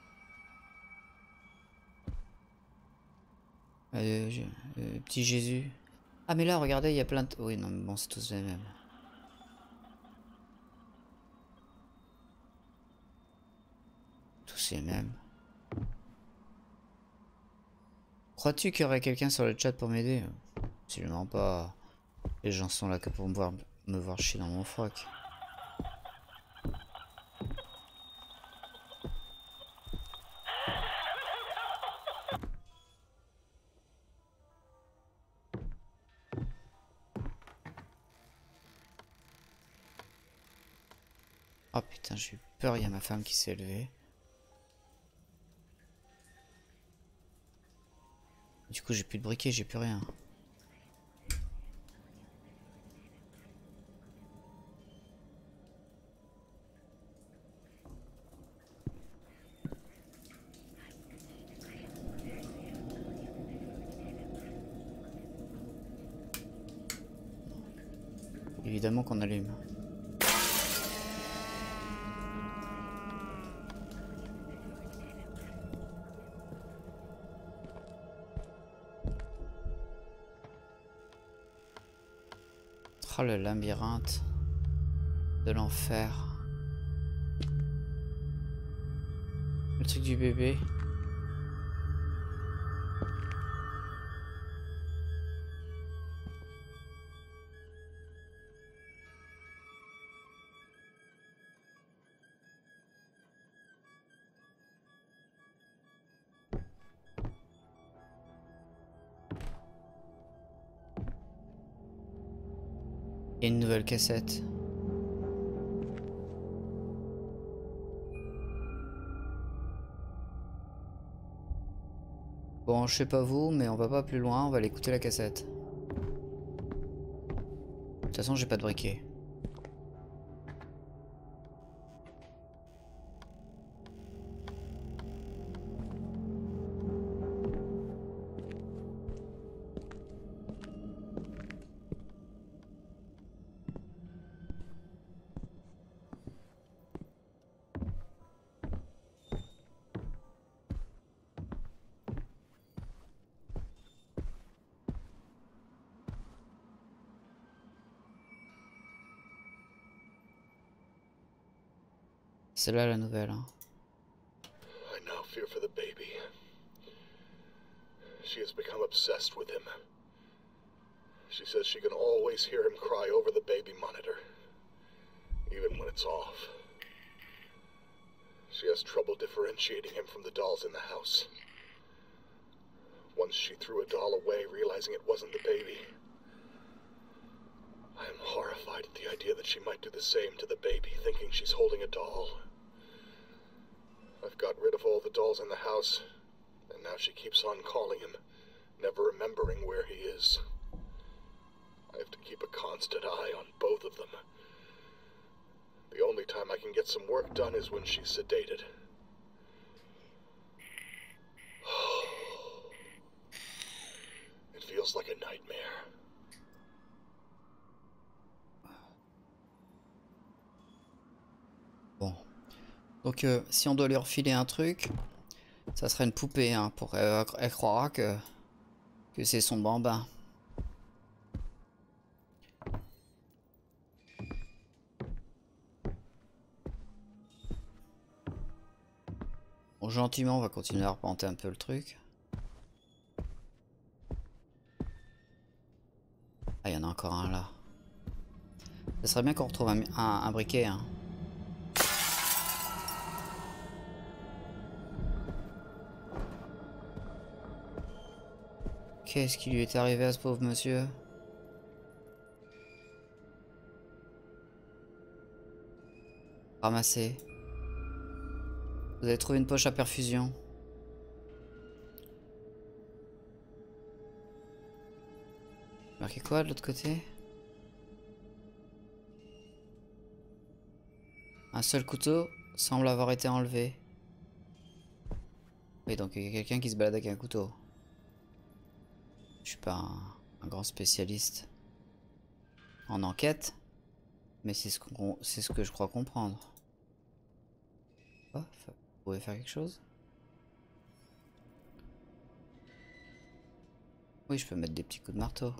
Euh, je... euh, petit Jésus. Ah, mais là, regardez, il y a plein de... Oui, non, mais bon, c'est tous les mêmes. Tous les mêmes. Crois-tu qu'il y aurait quelqu'un sur le chat pour m'aider? Absolument pas. Les gens sont là que pour me voir, me voir chier dans mon froc. Oh putain, j'ai eu peur, il y a ma femme qui s'est levée. Du coup, j'ai plus de briquet, j'ai plus rien. Évidemment qu'on allume. Oh, le labyrinthe de l'enfer. Le truc du bébé. Et une nouvelle cassette. Bon, je sais pas vous, mais on va pas plus loin, on va aller écouter la cassette. De toute façon, j'ai pas de briquet. C'est là la nouvelle, hein. I now fear for the baby. She has become obsessed with him. She says she can always hear him cry over the baby monitor, even when it's off. She has trouble differentiating him from the dolls in the house. Once she threw a doll away, realizing it wasn't the baby. I am horrified at the idea that she might do the same to the baby, thinking she's holding a doll. I've got rid of all the dolls in the house, and now she keeps on calling him, never remembering where he is. I have to keep a constant eye on both of them. The only time I can get some work done is when she's sedated. It feels like a nightmare. Bon. Donc euh, si on doit lui refiler un truc, ça serait une poupée, hein, pour euh, elle croira que, que c'est son bambin. Bon, gentiment, on va continuer à arpenter un peu le truc. Ah, il y en a encore un là. Ça serait bien qu'on retrouve un, un, un briquet, hein. Qu'est-ce qui lui est arrivé à ce pauvre monsieur? Ramassez. Vous avez trouvé une poche à perfusion. Marqué quoi de l'autre côté? Un seul couteau semble avoir été enlevé. Oui, donc il y a quelqu'un qui se balade avec un couteau. Je suis pas un, un grand spécialiste en enquête, mais c'est ce, qu'on, c'est ce que je crois comprendre. Oh, vous pouvez faire quelque chose? Oui, je peux mettre des petits coups de marteau.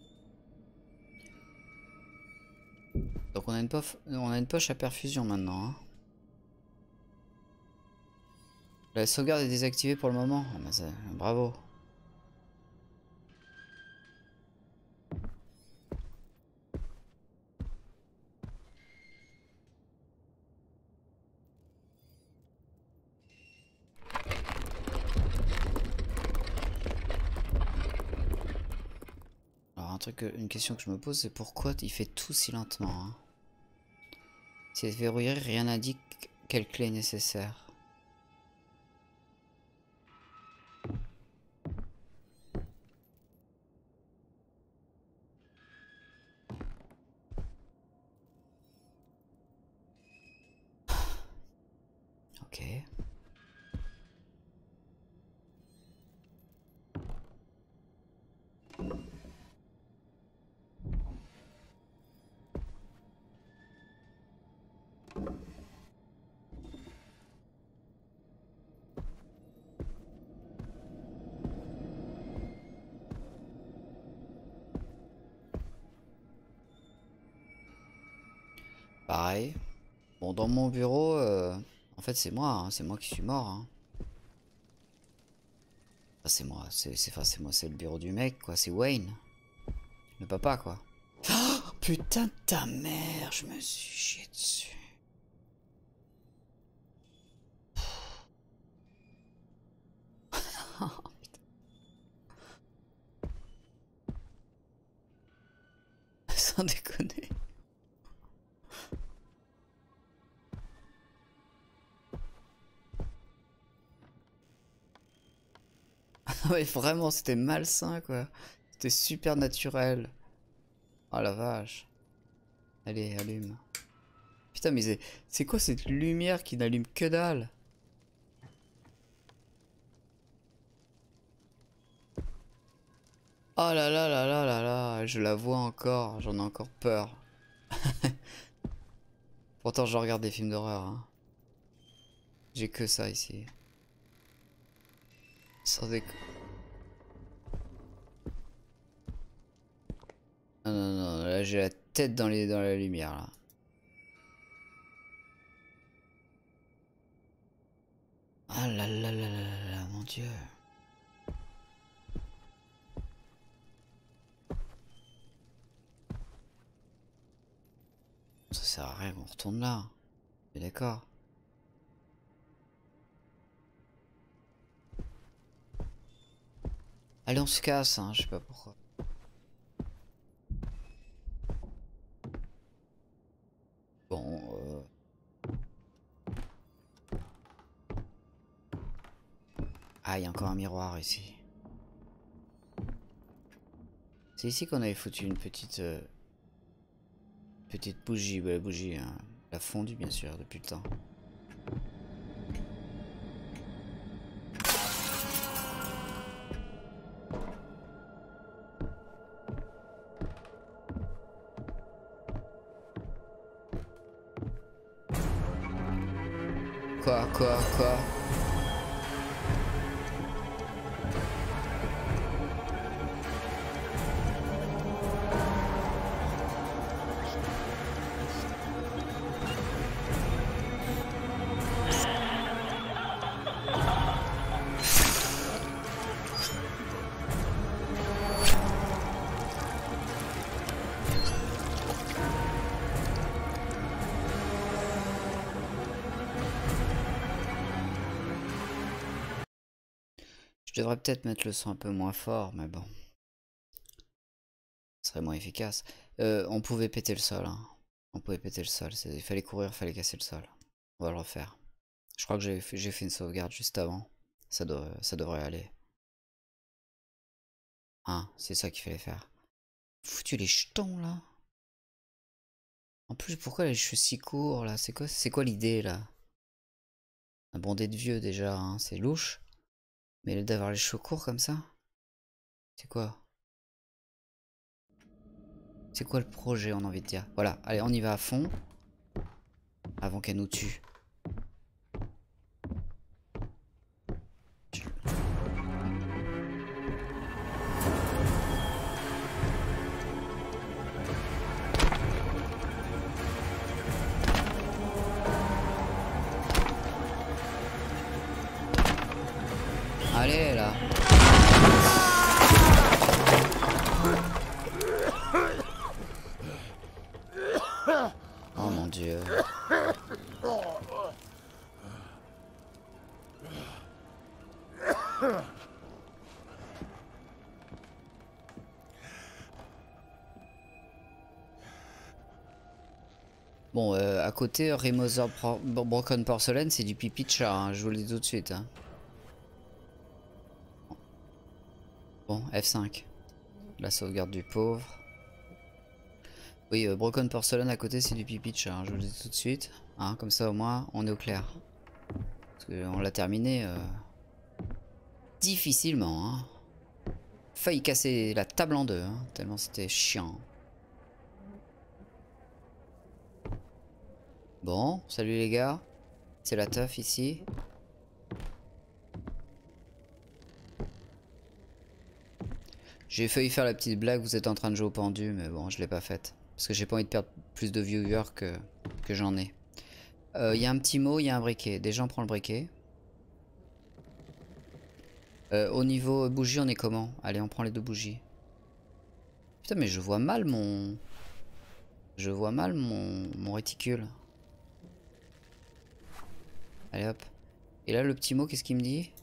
Donc on a une poche, on a une poche à perfusion maintenant, hein. La sauvegarde est désactivée pour le moment. Oh, bah ça, bravo. Alors un truc, une question que je me pose, c'est pourquoi il fait tout si lentement, hein. C'est verrouillé, rien n'indique quelle clé est nécessaire. Ok. Pareil. Bon, dans mon bureau, euh, en fait, c'est moi, hein, c'est moi qui suis mort. Hein. Enfin, c'est moi, c'est enfin, c'est moi, c'est le bureau du mec, quoi. C'est Wayne, le papa, quoi. Oh, putain de ta mère, je me suis chié dessus. Sans déconner. Ouais, vraiment, c'était malsain, quoi. C'était super naturel. Oh la vache. Allez, allume. Putain, mais c'est quoi cette lumière qui n'allume que dalle? Oh là là là là là là, je la vois encore, j'en ai encore peur. Pourtant, je regarde des films d'horreur. Hein. J'ai que ça ici. Sans déconner. Non, non, non, là j'ai la tête dans, les, dans la lumière là. Ah là là là là là là, mon dieu. Ça sert à rien qu'on retourne là. Mais d'accord. Allez, on se casse, hein, je sais pas pourquoi. Bon, euh... ah, il y a encore un miroir ici. C'est ici qu'on avait foutu une petite... Euh... Petite bougie, bah, la bougie, hein. La fondue bien sûr, depuis le temps. Quoi, quoi, quoi? Je devrais peut-être mettre le son un peu moins fort, mais bon. Ce serait moins efficace. Euh, on pouvait péter le sol. Hein. On pouvait péter le sol. Il fallait courir, il fallait casser le sol. On va le refaire. Je crois que j'ai fait, fait une sauvegarde juste avant. Ça, doit, ça devrait aller. Hein, c'est ça qu'il fallait faire. Foutu les jetons là. En plus, pourquoi les cheveux si courts là? C'est quoi, c'est quoi l'idée là? Un bondé de vieux déjà, hein, c'est louche. Mais d'avoir les cheveux courts comme ça, c'est quoi? C'est quoi le projet, on a envie de dire? Voilà, allez, on y va à fond. Avant qu'elle nous tue. Allez là. Oh mon dieu. Bon, euh, à côté, Remother Broken Porcelain, c'est du pipi de chat, hein, je vous le dis tout de suite. Hein. Bon, F cinq. La sauvegarde du pauvre. Oui, euh, Broken Porcelain à côté, c'est du pipi de chat, hein, je vous le dis tout de suite. Hein, comme ça, au moins, on est au clair. Parce qu'on l'a terminé euh, difficilement. Hein. Failli casser la table en deux, hein, tellement c'était chiant. Bon, salut les gars. C'est la teuf ici. J'ai failli faire la petite blague, vous êtes en train de jouer au pendu, mais bon, je l'ai pas faite. Parce que j'ai pas envie de perdre plus de viewers que, que j'en ai. Il euh, y a un petit mot, il y a un briquet. Déjà, on prend le briquet. Euh, au niveau bougie, on est comment? Allez, on prend les deux bougies. Putain, mais je vois mal mon... Je vois mal mon, mon réticule. Allez, hop. Et là, le petit mot, qu'est-ce qu'il me dit?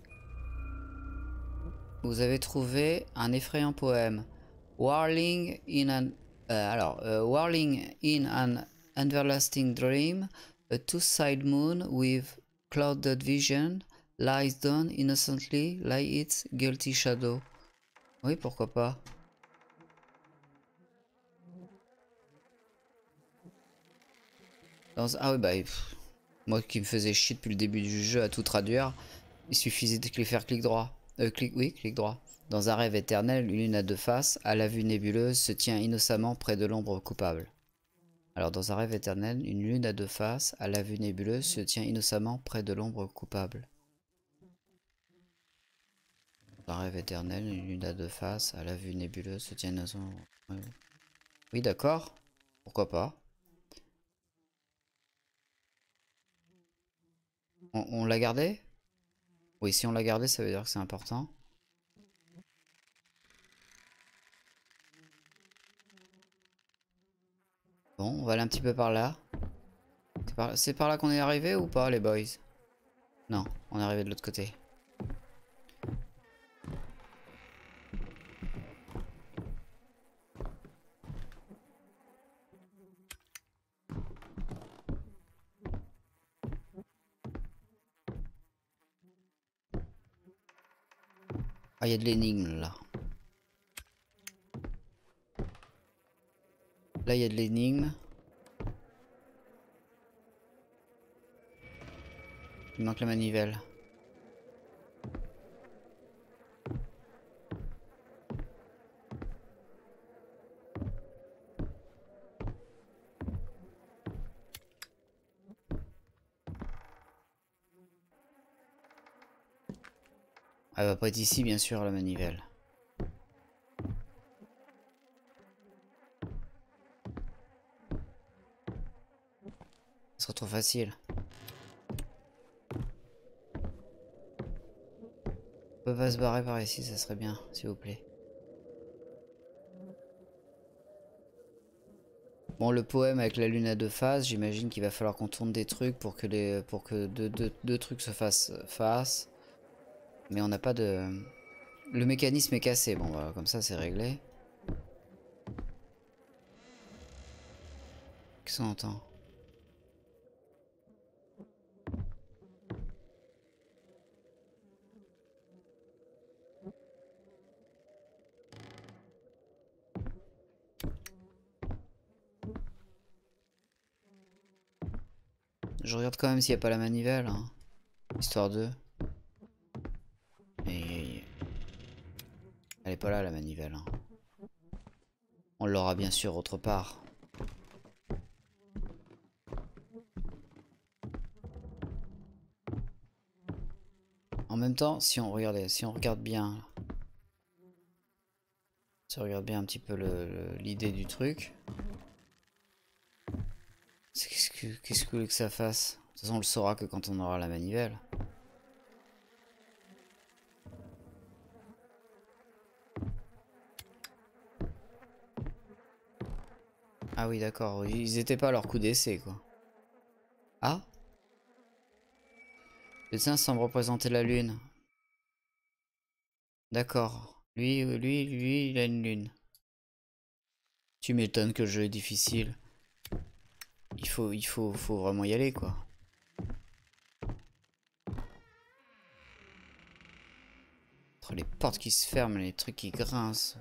Vous avez trouvé un effrayant poème. Whirling in an... Euh, alors, uh, whirling in an everlasting dream, a two-sided moon with clouded vision lies down innocently like its guilty shadow. Oui, pourquoi pas. Dans... Ah oui, bah... Pff, moi qui me faisais chier depuis le début du jeu à tout traduire, il suffisait de faire clic droit. Euh, clic... Oui, clic droit. Dans un rêve éternel, une lune à deux faces, à la vue nébuleuse, se tient innocemment près de l'ombre coupable. Alors, dans un rêve éternel, une lune à deux faces, à la vue nébuleuse, se tient innocemment près de l'ombre coupable. Dans un rêve éternel, une lune à deux faces, à la vue nébuleuse, se tient innocemment... Oui, d'accord. Pourquoi pas. On, on l'a gardé? Oui, si on l'a gardé, ça veut dire que c'est important. Bon, on va aller un petit peu par là. C'est par, c'est par là qu'on est arrivé ou pas, les boys? Non, on est arrivé de l'autre côté. Ah, il y a de l'énigme là. Là, il y a de l'énigme. Il manque la manivelle. Elle va pas être ici, bien sûr, la manivelle. Ce sera trop facile. On peut pas se barrer par ici, ça serait bien, s'il vous plaît. Bon, le poème avec la lune à deux faces, j'imagine qu'il va falloir qu'on tourne des trucs pour que les, pour que deux, deux, deux trucs se fassent face. Mais on n'a pas de... Le mécanisme est cassé. Bon, voilà, comme ça, c'est réglé. Qu'est-ce qu'on entend? Je regarde quand même s'il n'y a pas la manivelle. Hein. Histoire de... Et... Elle est pas là, la manivelle. Hein. On l'aura bien sûr autre part. En même temps, si on regardait, si on regarde bien... Si on regarde bien un petit peu l'idée du truc... Qu'est-ce que, qu'est-ce que vous voulez que ça fasse? De toute façon, on le saura que quand on aura la manivelle. Ah oui, d'accord. Ils étaient pas à leur coup d'essai, quoi. Ah? Le dessin semble représenter la lune. D'accord. Lui, lui, lui, il a une lune. Tu m'étonnes que le jeu est difficile. il faut, il faut, faut vraiment y aller quoi. Entre les portes qui se ferment, les trucs qui grincent.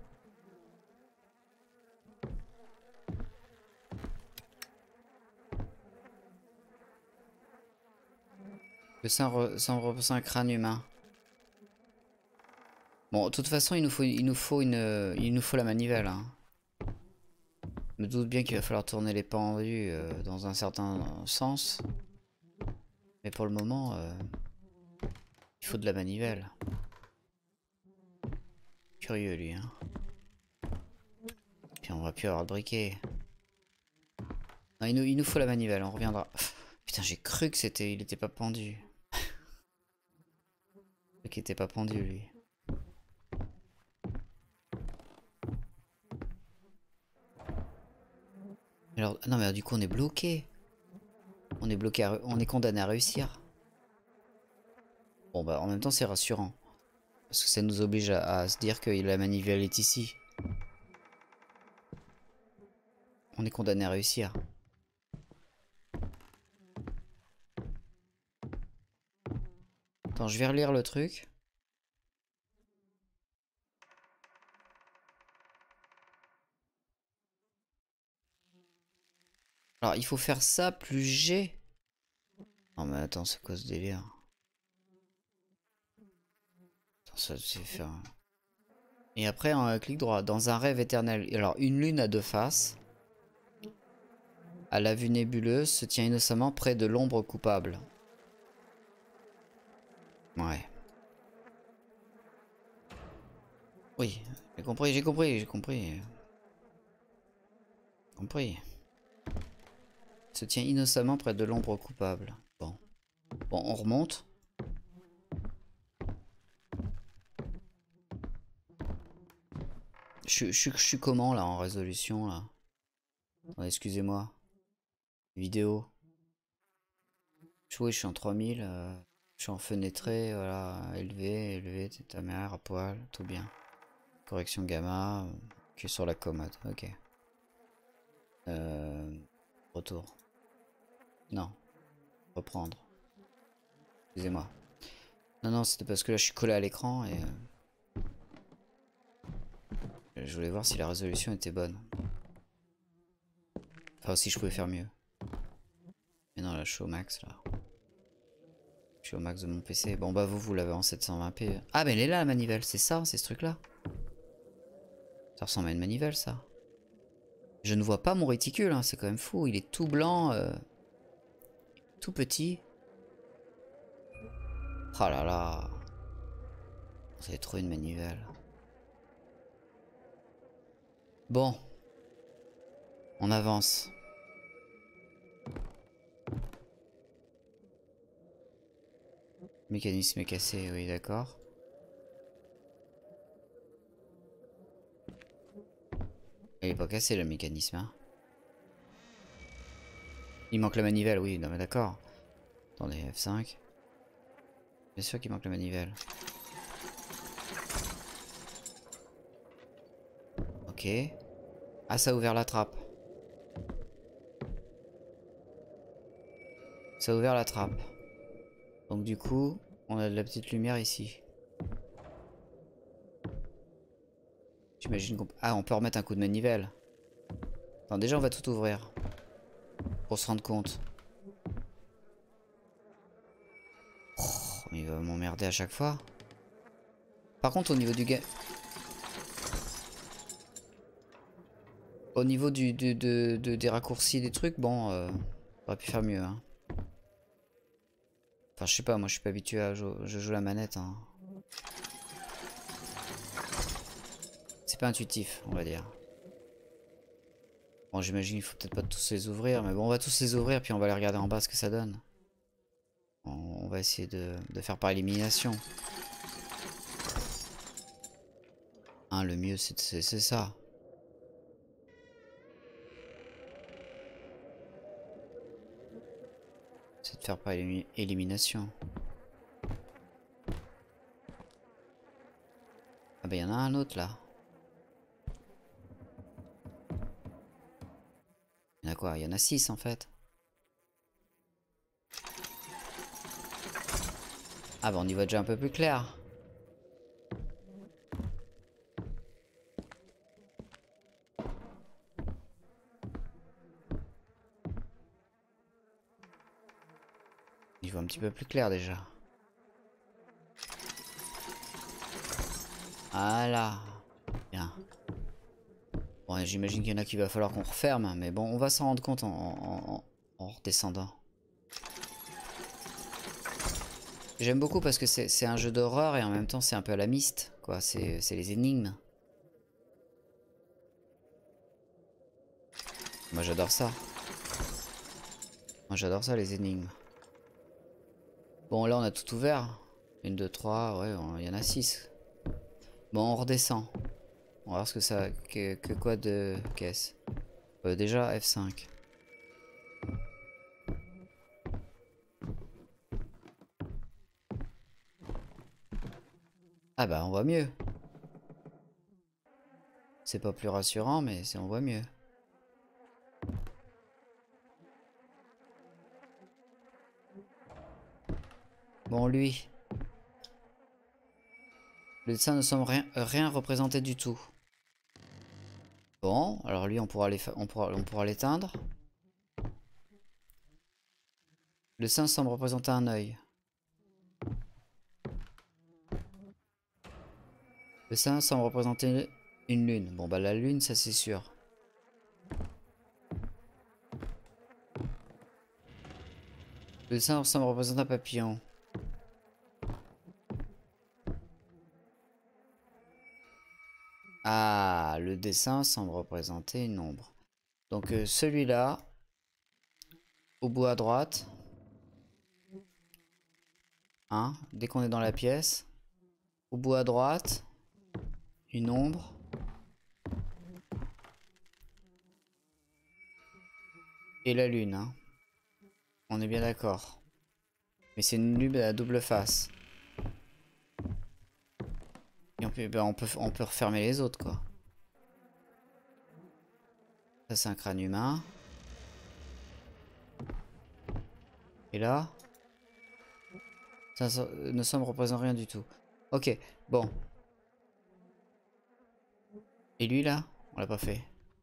Que ça représente un crâne humain. Bon, de toute façon, il nous faut, il nous faut une, il nous faut la manivelle. Hein. Je me doute bien qu'il va falloir tourner les pendus euh, dans un certain sens. Mais pour le moment, euh, il faut de la manivelle. Curieux lui, hein. Puis on va plus avoir de briquet. Non, il nous, il nous faut la manivelle, on reviendra. Putain, j'ai cru que c'était, il était pas pendu. Qu'il était pas pendu lui. Alors, non mais du coup on est bloqué. On est bloqué, à, on est condamné à réussir. Bon bah en même temps c'est rassurant. Parce que ça nous oblige à, à se dire que la manivelle est ici. On est condamné à réussir. Attends, je vais relire le truc. Alors il faut faire ça plus G. Non mais attends, c'est quoi ce délire? Attends, ça c'est faire... Et après un clic droit, dans un rêve éternel. Alors une lune à deux faces, à la vue nébuleuse, se tient innocemment près de l'ombre coupable. Ouais. Oui, j'ai compris, j'ai compris, j'ai compris. Compris. Se tient innocemment près de l'ombre coupable. Bon. Bon, on remonte. Je, je, je suis comment là en résolution là? Oh, excusez-moi. Vidéo. Je, oui, je suis en trois mille. Euh, je suis en fenêtré, voilà. Élevé, élevé, ta mère, à poil, tout bien. Correction gamma. Euh, qui est sur la commode, ok. Euh, retour. Non. Reprendre. Excusez-moi. Non, non, c'était parce que là je suis collé à l'écran et... Euh, je voulais voir si la résolution était bonne. Enfin, si je pouvais faire mieux. Mais non, là je suis au max là. Je suis au max de mon P C. Bon bah vous, vous l'avez en sept cent vingt p. Ah mais elle est là la manivelle, c'est ça, c'est ce truc là. Ça ressemble à une manivelle ça. Je ne vois pas mon réticule, hein, c'est quand même fou. Il est tout blanc, euh, tout petit. Oh là là. Vous avez trouvé une manivelle. Bon. On avance. Le mécanisme est cassé, oui d'accord. Il est pas cassé le mécanisme, hein. Il manque la manivelle, oui, non mais d'accord. Attendez, F cinq. Bien sûr qu'il manque la manivelle. Ok. Ah, ça a ouvert la trappe. Ça a ouvert la trappe. Donc du coup, on a de la petite lumière ici. J'imagine qu'on... Ah, on peut remettre un coup de manivelle. Attends, déjà on va tout ouvrir. Pour se rendre compte. Oh, mais il va m'emmerder à chaque fois. Par contre, au niveau du game... Au niveau du, du, de, de, des raccourcis, des trucs, bon, euh, on aurait pu faire mieux. Hein. Enfin, je sais pas, moi je suis pas habitué à jouer, je joue la manette. Hein. C'est pas intuitif, on va dire. Bon, j'imagine il faut peut-être pas tous les ouvrir, mais bon, on va tous les ouvrir, puis on va les regarder en bas ce que ça donne. On, on va essayer de, de faire par élimination. Hein, le mieux, c'est ça. C'est de faire par élimination. Ah bah il y en a un autre là. Il y en a quoi. Il y en a six en fait. Ah bah on y voit déjà un peu plus clair. On y voit un petit peu plus clair déjà. Voilà. Bien. Bon, j'imagine qu'il y en a qu'il va falloir qu'on referme, mais bon, on va s'en rendre compte en, en, en, en redescendant. J'aime beaucoup parce que c'est un jeu d'horreur et en même temps c'est un peu à la Myst, quoi. C'est les énigmes. Moi j'adore ça. Moi j'adore ça, les énigmes. Bon, là on a tout ouvert. Une, deux, trois, ouais, il y en a six. Bon, on redescend. On va voir ce que ça... Que, que quoi de caisse. Euh, déjà, F cinq. Ah bah, on voit mieux. C'est pas plus rassurant, mais on voit mieux. Bon, lui. Le dessin ne semble rien, rien représenter du tout. Bon, alors lui, on pourra on pourra, on pourra l'éteindre. Le dessin semble représenter un œil. Le dessin semble représenter une lune. Bon, bah la lune, ça c'est sûr. Le dessin semble représenter un papillon. Ah, le dessin semble représenter une ombre. Donc euh, celui-là, au bout à droite, hein, dès qu'on est dans la pièce, au bout à droite, une ombre. Et la lune, hein. On est bien d'accord. Mais c'est une lune à double face. Et on peut, ben on peut, on peut refermer les autres, quoi. Ça, c'est un crâne humain. Et là, ça, ça ne semble représenter rien du tout. Ok, bon. Et lui, là, on l'a pas fait.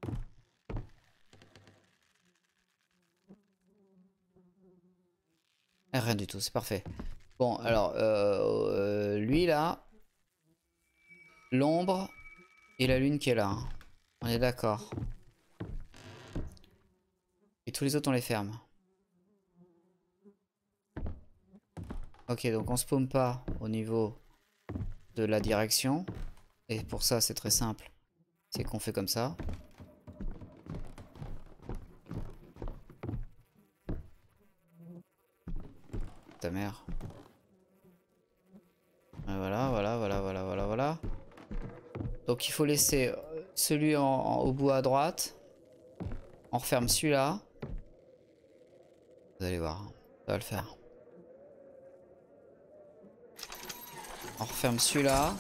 Ah, rien du tout, c'est parfait. Bon, alors, euh, euh, lui, là... L'ombre et la lune qui est là. Hein. On est d'accord. Et tous les autres, on les ferme. Ok, donc on se paume pas au niveau de la direction. Et pour ça, c'est très simple. C'est qu'on fait comme ça. Ta mère. Voilà, voilà, voilà, voilà, voilà, voilà. Donc il faut laisser celui en, en, au bout à droite. On referme celui-là. Vous allez voir, ça va le faire. On referme celui-là.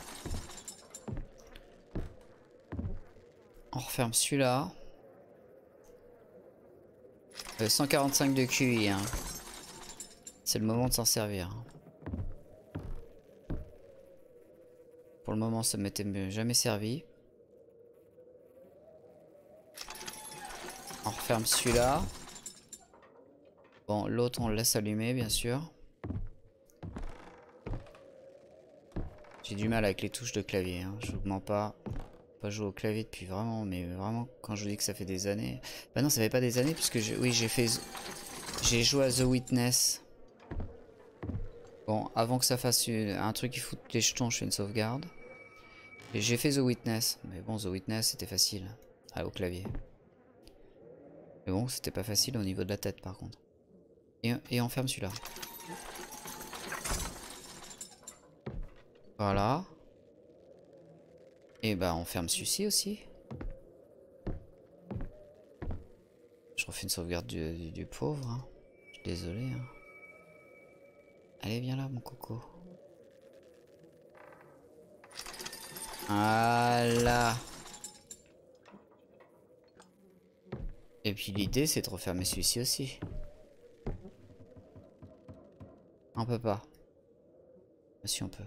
On referme celui-là. Euh, cent quarante-cinq de Q I. Hein. C'est le moment de s'en servir. Pour le moment, ça ne m'était jamais servi. On referme celui-là. Bon, l'autre, on le laisse allumer, bien sûr. J'ai du mal avec les touches de clavier. Hein. Je vous mens pas. Pas joué au clavier depuis vraiment, mais vraiment, quand je vous dis que ça fait des années. Bah non, ça fait pas des années, puisque je... oui, j'ai fait. J'ai joué à The Witness. Bon, avant que ça fasse une... un truc qui fout les jetons, je fais une sauvegarde. Et j'ai fait The Witness, mais bon, The Witness c'était facile, ah, au clavier. Mais bon, c'était pas facile au niveau de la tête par contre. Et, et on ferme celui-là. Voilà. Et bah on ferme celui-ci aussi. Je refais une sauvegarde du, du, du pauvre. Hein. Je suis désolé. Hein. Allez, viens là mon coco. Voilà. Et puis l'idée c'est de refermer celui-ci aussi. On peut pas. Si on peut.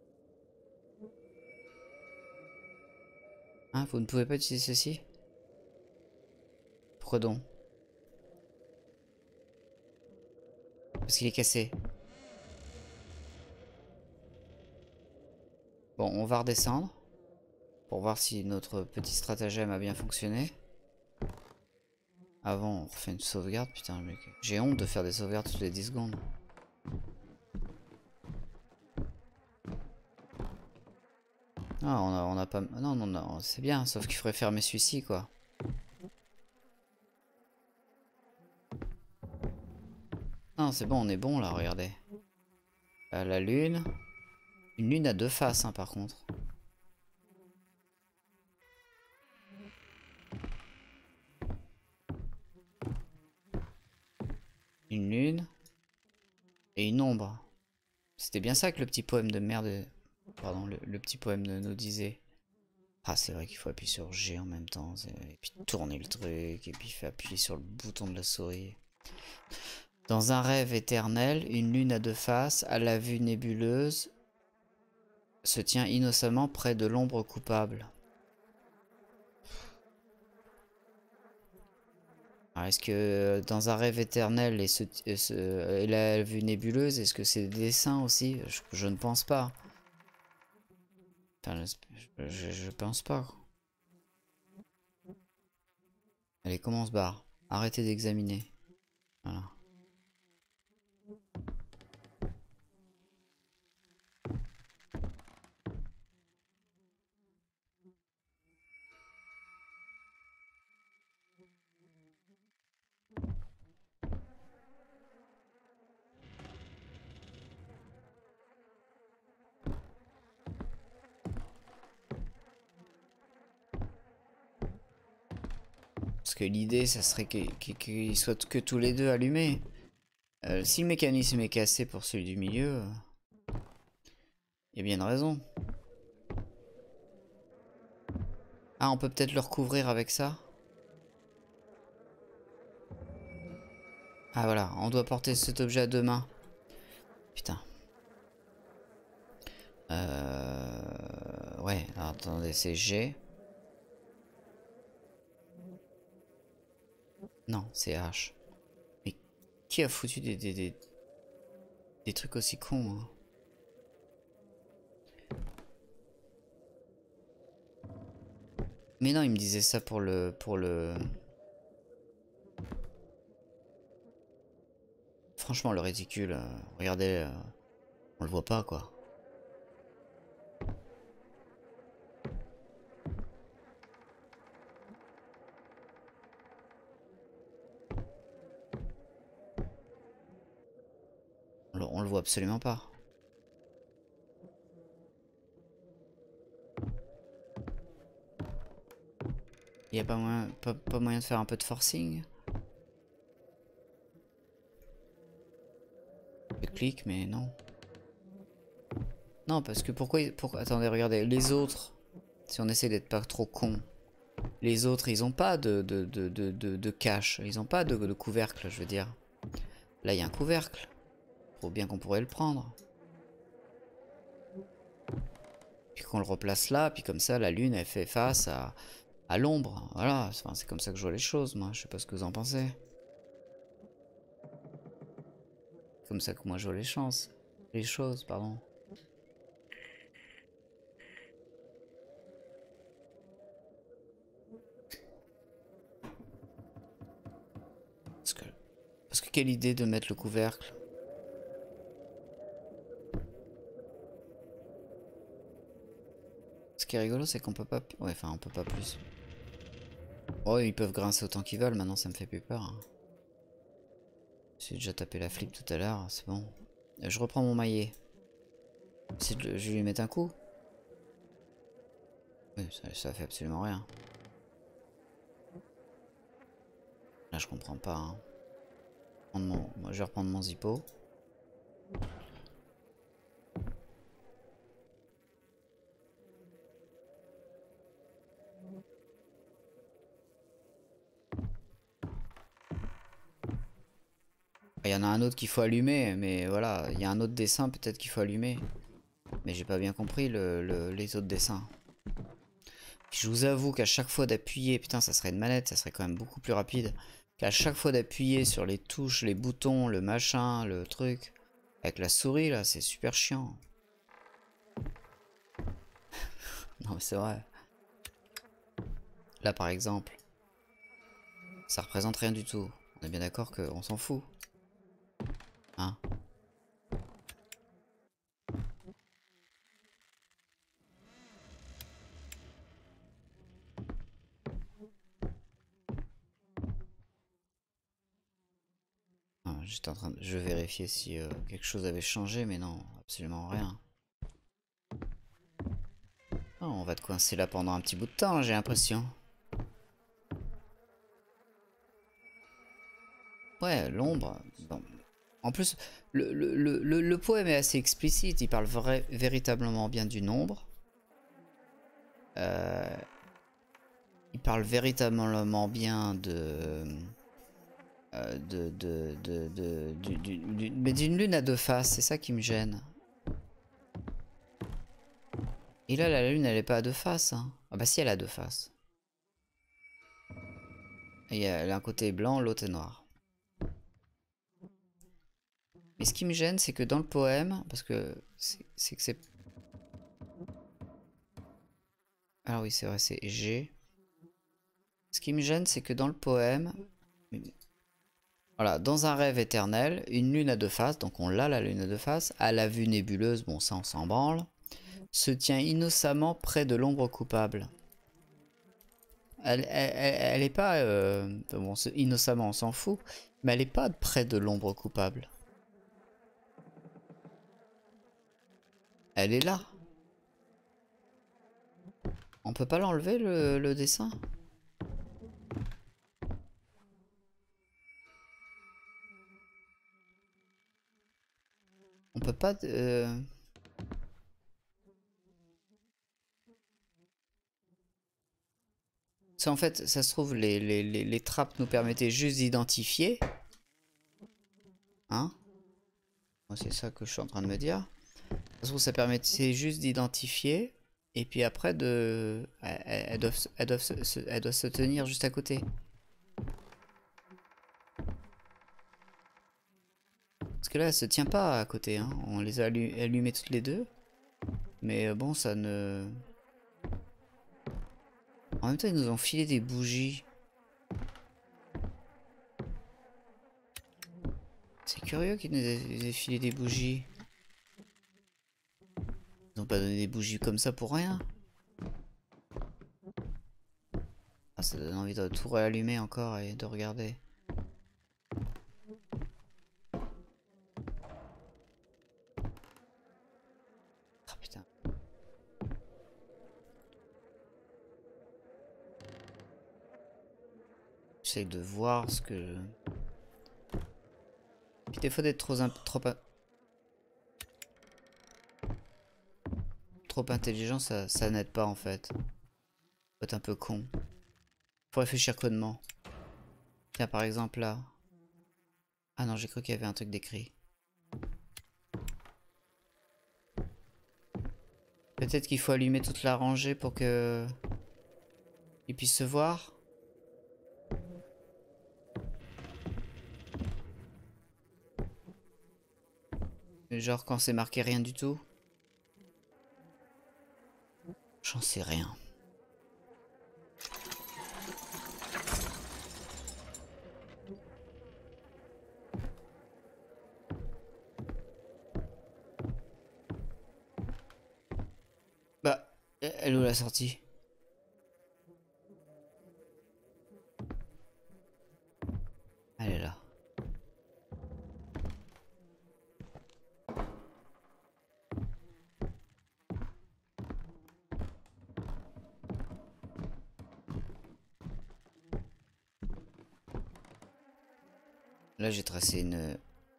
Hein, vous ne pouvez pas utiliser ceci? Pourquoi donc? Parce qu'il est cassé. Bon, on va redescendre. Pour voir si notre petit stratagème a bien fonctionné. Avant, on refait une sauvegarde. Putain, mec. J'ai honte de faire des sauvegardes toutes les dix secondes. Ah, on a, on a pas... Non, non, non, c'est bien, sauf qu'il faudrait fermer celui-ci, quoi. Non, c'est bon, on est bon, là, regardez. Euh, la lune. Une lune à deux faces, hein, par contre. Une lune. Et une ombre. C'était bien ça que le petit poème de merde... Pardon, le, le petit poème de nous disait. Ah, c'est vrai qu'il faut appuyer sur G en même temps. Et puis tourner le truc. Et puis faire appuyer sur le bouton de la souris. Dans un rêve éternel, une lune à deux faces, à la vue nébuleuse, se tient innocemment près de l'ombre coupable. Est-ce que dans un rêve éternel et, ce, et, ce, et la vue nébuleuse, est-ce que c'est des dessins aussi? je, je ne pense pas. Enfin, je, je, je pense pas. Allez, comment on se barre? Arrêtez d'examiner. Voilà. Parce que l'idée, ça serait qu'ils qu qu soient que tous les deux allumés. Euh, si le mécanisme est cassé pour celui du milieu, il y a bien une raison. Ah, on peut peut-être le recouvrir avec ça. Ah voilà, on doit porter cet objet à deux mains. Putain. Euh... Ouais, alors, attendez, c'est G. Non, c'est H. Mais qui a foutu des, des, des, des trucs aussi cons, hein? Mais non, il me disait ça pour le... pour le... Franchement, le réticule, euh, regardez, euh, on le voit pas, quoi. On le, on le voit absolument pas. Il n'y a pas moyen, pas, pas moyen de faire un peu de forcing? Je clique, mais non. Non, parce que pourquoi, pourquoi... Attendez, regardez, les autres, si on essaie d'être pas trop con, les autres, ils ont pas de, de, de, de, de, de cache, ils ont pas de, de couvercle, je veux dire. Là, il y a un couvercle. Faut bien qu'on pourrait le prendre. Puis qu'on le replace là, puis comme ça, la lune, elle fait face à, à l'ombre. Voilà, enfin, c'est comme ça que je vois les choses, moi. Je sais pas ce que vous en pensez. Comme ça que moi je vois les chances. Les choses, pardon. Parce que... Parce que quelle idée de mettre le couvercle? Ce qui est rigolo, c'est qu'on peut pas... Ouais, enfin, on peut pas plus. Oh, ils peuvent grincer autant qu'ils veulent, maintenant ça me fait plus peur. Hein. J'ai déjà tapé la flip tout à l'heure, c'est bon. Je reprends mon maillet. Je vais lui mettre un coup. Oui, ça, ça fait absolument rien. Là, je comprends pas. Hein. Mon... Moi, je vais reprendre mon zippo. Il y en a un autre qu'il faut allumer, mais voilà, il y a un autre dessin peut-être qu'il faut allumer. Mais j'ai pas bien compris le, le, les autres dessins. Puis je vous avoue qu'à chaque fois d'appuyer, putain ça serait une manette, ça serait quand même beaucoup plus rapide. Qu'à chaque fois d'appuyer sur les touches, les boutons, le machin, le truc, avec la souris là, c'est super chiant. Non mais c'est vrai. Là par exemple, ça représente rien du tout. On est bien d'accord qu'on s'en fout. Hein? J'étais en train de... Je vérifier si euh, quelque chose avait changé, mais non, absolument rien. Oh, on va te coincer là pendant un petit bout de temps, j'ai l'impression. Ouais, l'ombre. Bon. En plus, le, le, le, le poème est assez explicite, il parle vrai, véritablement bien du nombre. Euh, il parle véritablement bien de... Euh, de, de, de, de, du, du, du, mais d'une lune à deux faces, c'est ça qui me gêne. Et là, la lune, elle est pas à deux faces. Hein. Ah bah si, elle a deux faces. Et elle a un côté blanc, l'autre est noir. Mais ce qui me gêne, c'est que dans le poème, parce que c'est que c'est... Alors oui, c'est vrai, c'est G. Ce qui me gêne, c'est que dans le poème... Voilà, dans un rêve éternel, une lune à deux faces, donc on l'a la lune à deux faces, à la vue nébuleuse, bon ça on s'en branle, se tient innocemment près de l'ombre coupable. Elle, elle, elle, elle est pas, euh, bon innocemment on s'en fout, mais elle est pas près de l'ombre coupable. Elle est là. On peut pas l'enlever le, le dessin ? On peut pas... Euh... Ça, en fait, ça se trouve, les, les, les, les trappes nous permettaient juste d'identifier. Hein? Moi, c'est ça que je suis en train de me dire. Ça se trouve, ça permettait juste d'identifier. Et puis après, de... elles, elles, doivent, elles, doivent se, elles doivent se tenir juste à côté. Parce que là, elle se tient pas à côté. Hein. On les a allumées toutes les deux. Mais bon, ça ne... En même temps, ils nous ont filé des bougies. C'est curieux qu'ils nous aient filé des bougies. Ils n'ont pas donné des bougies comme ça pour rien. Ah, ça donne envie de tout réallumer encore et de regarder. Ah putain. J'essaie de voir ce que... Puis des fois d'être trop... trop... Trop intelligent, ça, ça n'aide pas en fait. Faut être un peu con. Faut réfléchir connement. Tiens, par exemple là. Ah non, j'ai cru qu'il y avait un truc d'écrit. Peut-être qu'il faut allumer toute la rangée pour que... il puisse se voir. Genre quand c'est marqué rien du tout. J'en sais rien. Bah, elle où la sortie? Elle est là. Là, j'ai tracé une...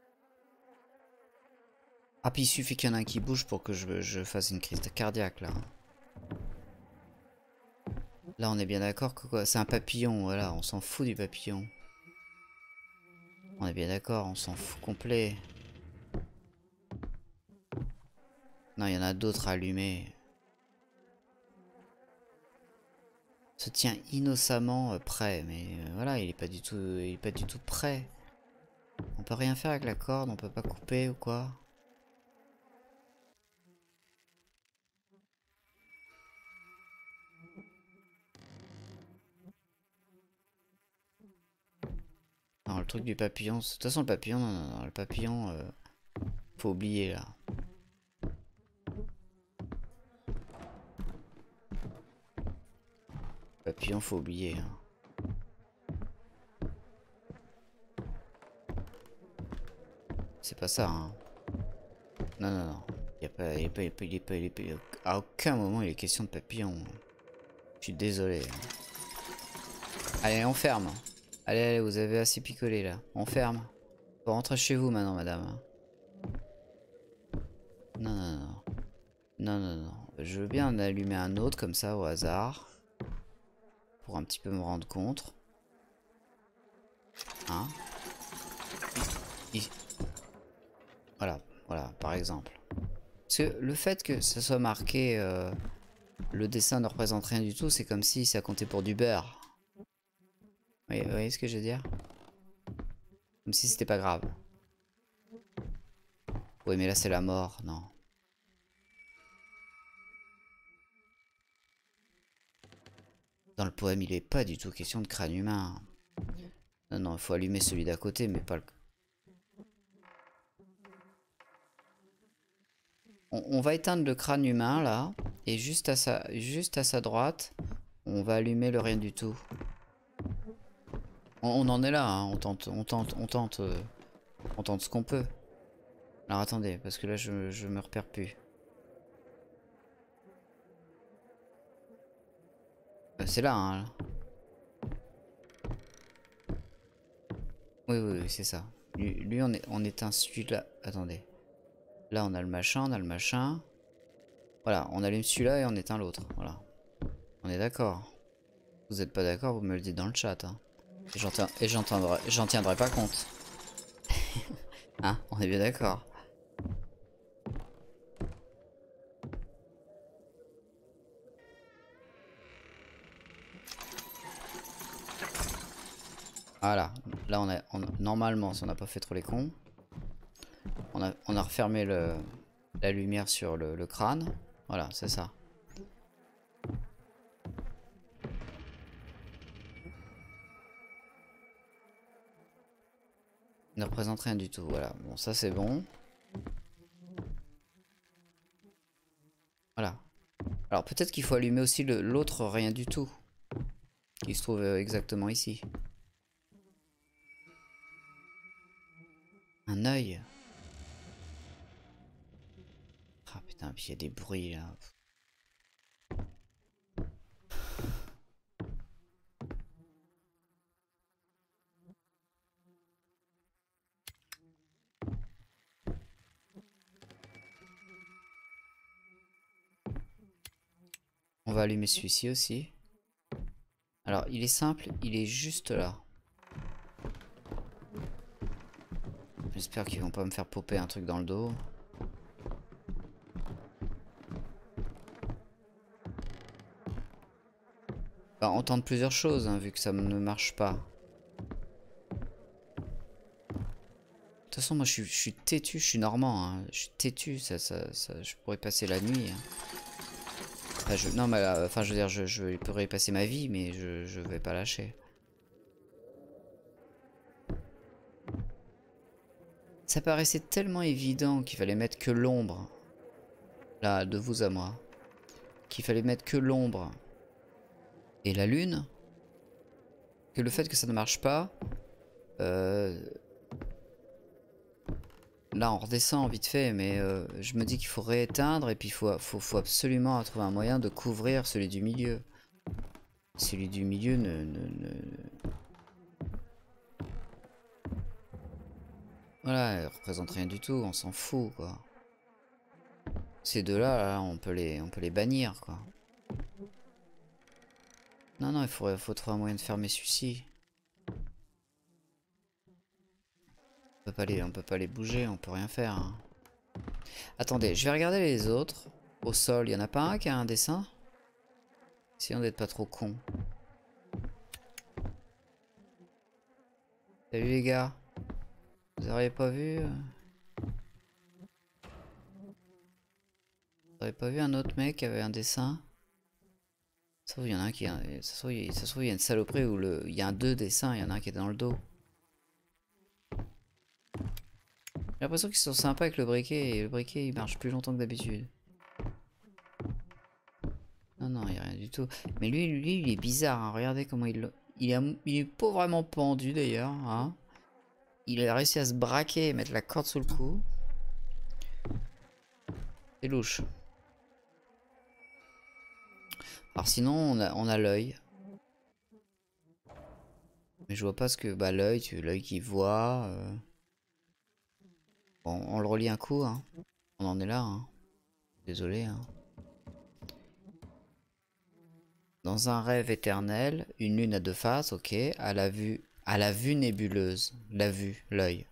Ah, puis il suffit qu'il y en ait un qui bouge pour que je, je fasse une crise cardiaque, là. Là, on est bien d'accord que quoi? C'est un papillon, voilà, on s'en fout du papillon. On est bien d'accord, on s'en fout complet. Non, il y en a d'autres à allumer. Se tient innocemment euh, prêt, mais euh, voilà, il est pas du tout, il est pas du tout prêt. On peut rien faire avec la corde, on peut pas couper ou quoi. Non, le truc du papillon, de toute façon le papillon, non, non, non, le papillon, euh, faut oublier là. Le papillon, faut oublier. Hein. C'est pas ça, hein. Non, non, non. Il y a pas, il y a pas, il y a pas, il y a pas, il y a pas, il y a pas, à aucun moment il est question de papillon. Je suis désolé. Allez, on ferme. Allez, allez, vous avez assez picolé là. On ferme. Faut rentrer chez vous maintenant, madame. Non, non, non. Non, non, non. Je veux bien en allumer un autre comme ça au hasard. Pour un petit peu me rendre compte. Hein? Il... Voilà, voilà, par exemple. Parce que le fait que ça soit marqué, euh, le dessin ne représente rien du tout, c'est comme si ça comptait pour du beurre. Oui, vous voyez ce que je veux dire? Comme si c'était pas grave. Oui, mais là c'est la mort, non. Dans le poème, il est pas du tout question de crâne humain. Non, non, il faut allumer celui d'à côté, mais pas le... On, on va éteindre le crâne humain, là. Et juste à sa, juste à sa droite, on va allumer le rien du tout. On, on en est là, hein. On tente, on tente, on tente, euh, on tente ce qu'on peut. Alors attendez, parce que là, je, je me repère plus. C'est là, hein. Oui, oui, oui, c'est ça. Lui, lui, on, est, on éteint celui-là. Attendez. Là, on a le machin, on a le machin. Voilà, on allume celui-là et on éteint l'autre. Voilà. On est d'accord. Vous n'êtes pas d'accord, vous me le dites dans le chat. Hein. Et j'en tiendrai pas compte. Hein, on est bien d'accord. Voilà, là on a, on, normalement si on n'a pas fait trop les cons, on a, on a refermé le, la lumière sur le, le crâne, voilà c'est ça. Ne représente rien du tout, voilà, bon ça c'est bon. Voilà. Alors peut-être qu'il faut allumer aussi l'autre rien du tout, qui se trouve exactement ici. Un œil. Ah putain, puis il y a des bruits là. On va allumer celui-ci aussi. Alors il est simple, il est juste là. J'espère qu'ils vont pas me faire popper un truc dans le dos. Bah, on tente plusieurs choses, hein, vu que ça ne marche pas. De toute façon, moi je suis, je suis têtu, je suis normand. Hein. Je suis têtu, ça, ça, ça, je pourrais passer la nuit. Hein. Enfin, je, non, mais là, enfin, je veux dire, je, je pourrais passer ma vie, mais je, je vais pas lâcher. Ça paraissait tellement évident qu'il fallait mettre que l'ombre. Là, de vous à moi. Qu'il fallait mettre que l'ombre. Et la lune. Que le fait que ça ne marche pas. Euh, là, on redescend vite fait. Mais euh, je me dis qu'il faut rééteindre. Et puis il faut, faut, faut absolument trouver un moyen de couvrir celui du milieu. Celui du milieu ne... ne, ne... Voilà, elle représente rien du tout, on s'en fout quoi. Ces deux-là, là, on peut les, on peut les bannir quoi. Non, non, il faudrait, faut trouver un moyen de fermer celui-ci. peut pas les, on peut pas les bouger, on peut rien faire. Hein. Attendez, je vais regarder les autres. Au sol, il y en a pas un qui a un dessin? Essayons d'être pas trop con. Salut les gars. Vous auriez pas vu euh... Vous auriez pas vu un autre mec qui avait un dessin? Ça se trouve, il y en a un qui a... Ça se trouve, il... Ça se trouve, il y a une saloperie où le... il y a un deux dessins, il y en a un qui est dans le dos. J'ai l'impression qu'ils sont sympas avec le briquet et le briquet il marche plus longtemps que d'habitude. Non, non, il n'y a rien du tout. Mais lui, lui, il est bizarre. Hein. Regardez comment il... Il, a... il est pas vraiment pendu d'ailleurs. Hein. Il a réussi à se braquer et mettre la corde sous le cou. C'est louche. Alors sinon, on a, on a l'œil. Mais je vois pas ce que... Bah l'œil, tu l'œil qui voit... Euh... Bon, on le relie un coup, hein. On en est là, hein. Désolé, hein. Dans un rêve éternel, une lune à deux faces, ok. À la vue, à la vue nébuleuse, la vue, l'œil.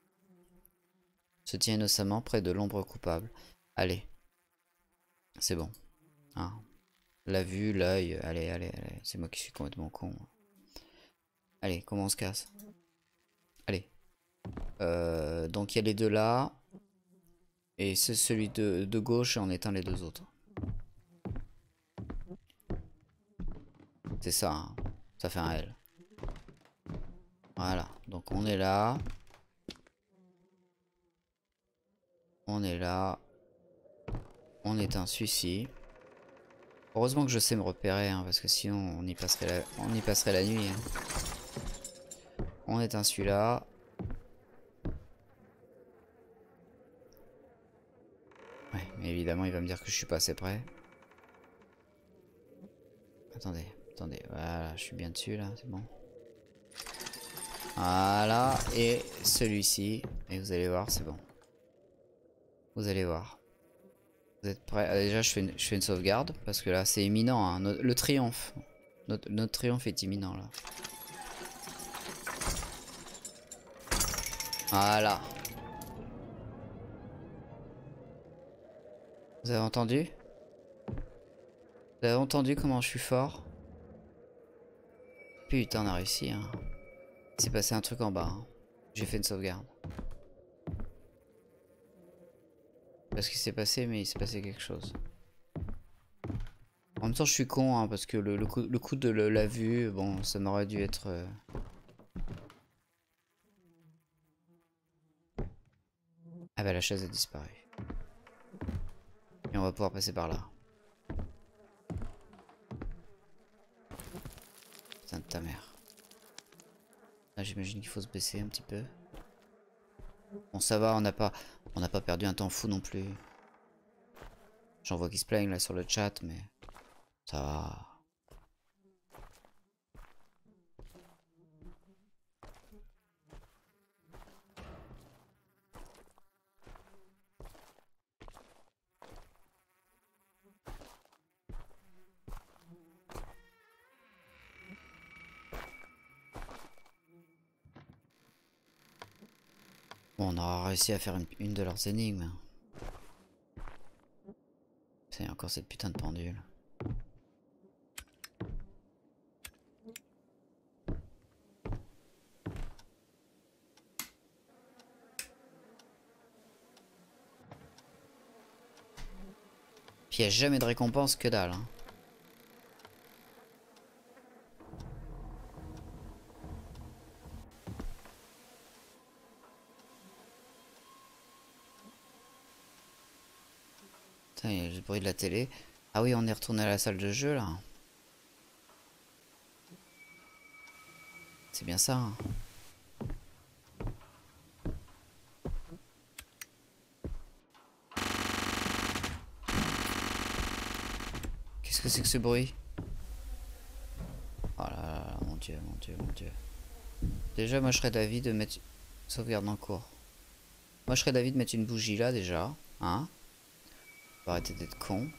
Se tient innocemment près de l'ombre coupable. Allez. C'est bon. Hein. La vue, l'œil, allez, allez, allez. C'est moi qui suis complètement con. Allez, comment on se casse? Allez. Euh, donc il y a les deux là. Et c'est celui de, de gauche et on éteint les deux autres. C'est ça, hein. Ça fait un L. Voilà, donc on est là. On est là. On éteint celui-ci. Heureusement que je sais me repérer, hein, parce que sinon on y passerait la, on y passerait la nuit. Hein. On éteint celui-là. Ouais, mais évidemment il va me dire que je suis pas assez près. Attendez, attendez, voilà, je suis bien dessus là, c'est bon. Voilà, et celui-ci, et vous allez voir, c'est bon. Vous allez voir. Vous êtes prêts? Ah, déjà, je fais, une, je fais une sauvegarde, parce que là, c'est imminent, hein. Notre, le triomphe. Notre, notre triomphe est imminent, là. Voilà. Vous avez entendu? Vous avez entendu comment je suis fort? Putain, on a réussi, hein. Il s'est passé un truc en bas, hein. J'ai fait une sauvegarde. Parce qu'il s'est passé, mais il s'est passé quelque chose. En même temps, je suis con, hein, parce que le, le, coup, le coup de le, la vue, bon, ça m'aurait dû être... Euh... Ah bah la chaise a disparu. Et on va pouvoir passer par là. Putain de ta mère. Là, j'imagine qu'il faut se baisser un petit peu. Bon, ça va, on n'a pas, on n'a pas perdu un temps fou non plus. J'en vois qui se plaignent là sur le chat, mais ça va. Bon, on aura réussi à faire une, une de leurs énigmes. C'est encore cette putain de pendule. Puis il n'y a jamais de récompense, que dalle. Hein. Putain, il y a le bruit de la télé. Ah oui, on est retourné à la salle de jeu là. C'est bien ça. Hein. Qu'est-ce que c'est que ce bruit? Oh là là, mon dieu, mon dieu, mon dieu. Déjà, moi je serais d'avis de mettre... Sauvegarde en cours. Moi je serais d'avis de mettre une bougie là déjà. Hein? Faut arrêter d'être con.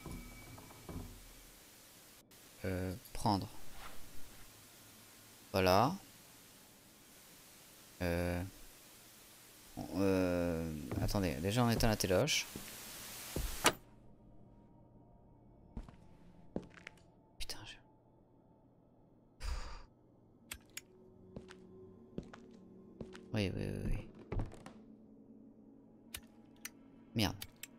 Euh, prendre. Voilà. Euh, on Euh... Attendez, déjà on éteint la téloche. Putain, je... Oui, oui, oui, oui. Merde.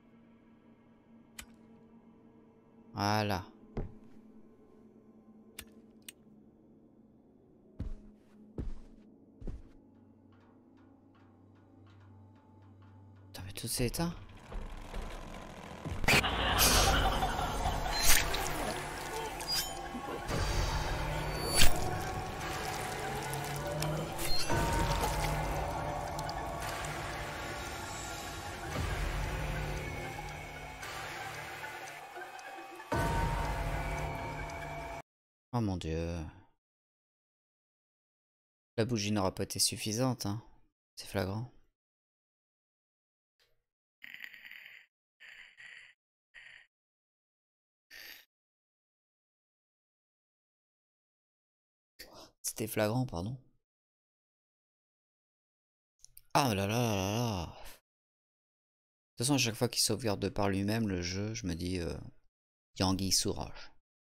Voilà. Putain, mais tout s'est éteint. Oh mon Dieu. La bougie n'aura pas été suffisante, hein. C'est flagrant. C'était flagrant, pardon. Ah là là là là. De toute façon, à chaque fois qu'il sauvegarde de par lui-même le jeu, je me dis euh, Yangi Sourage.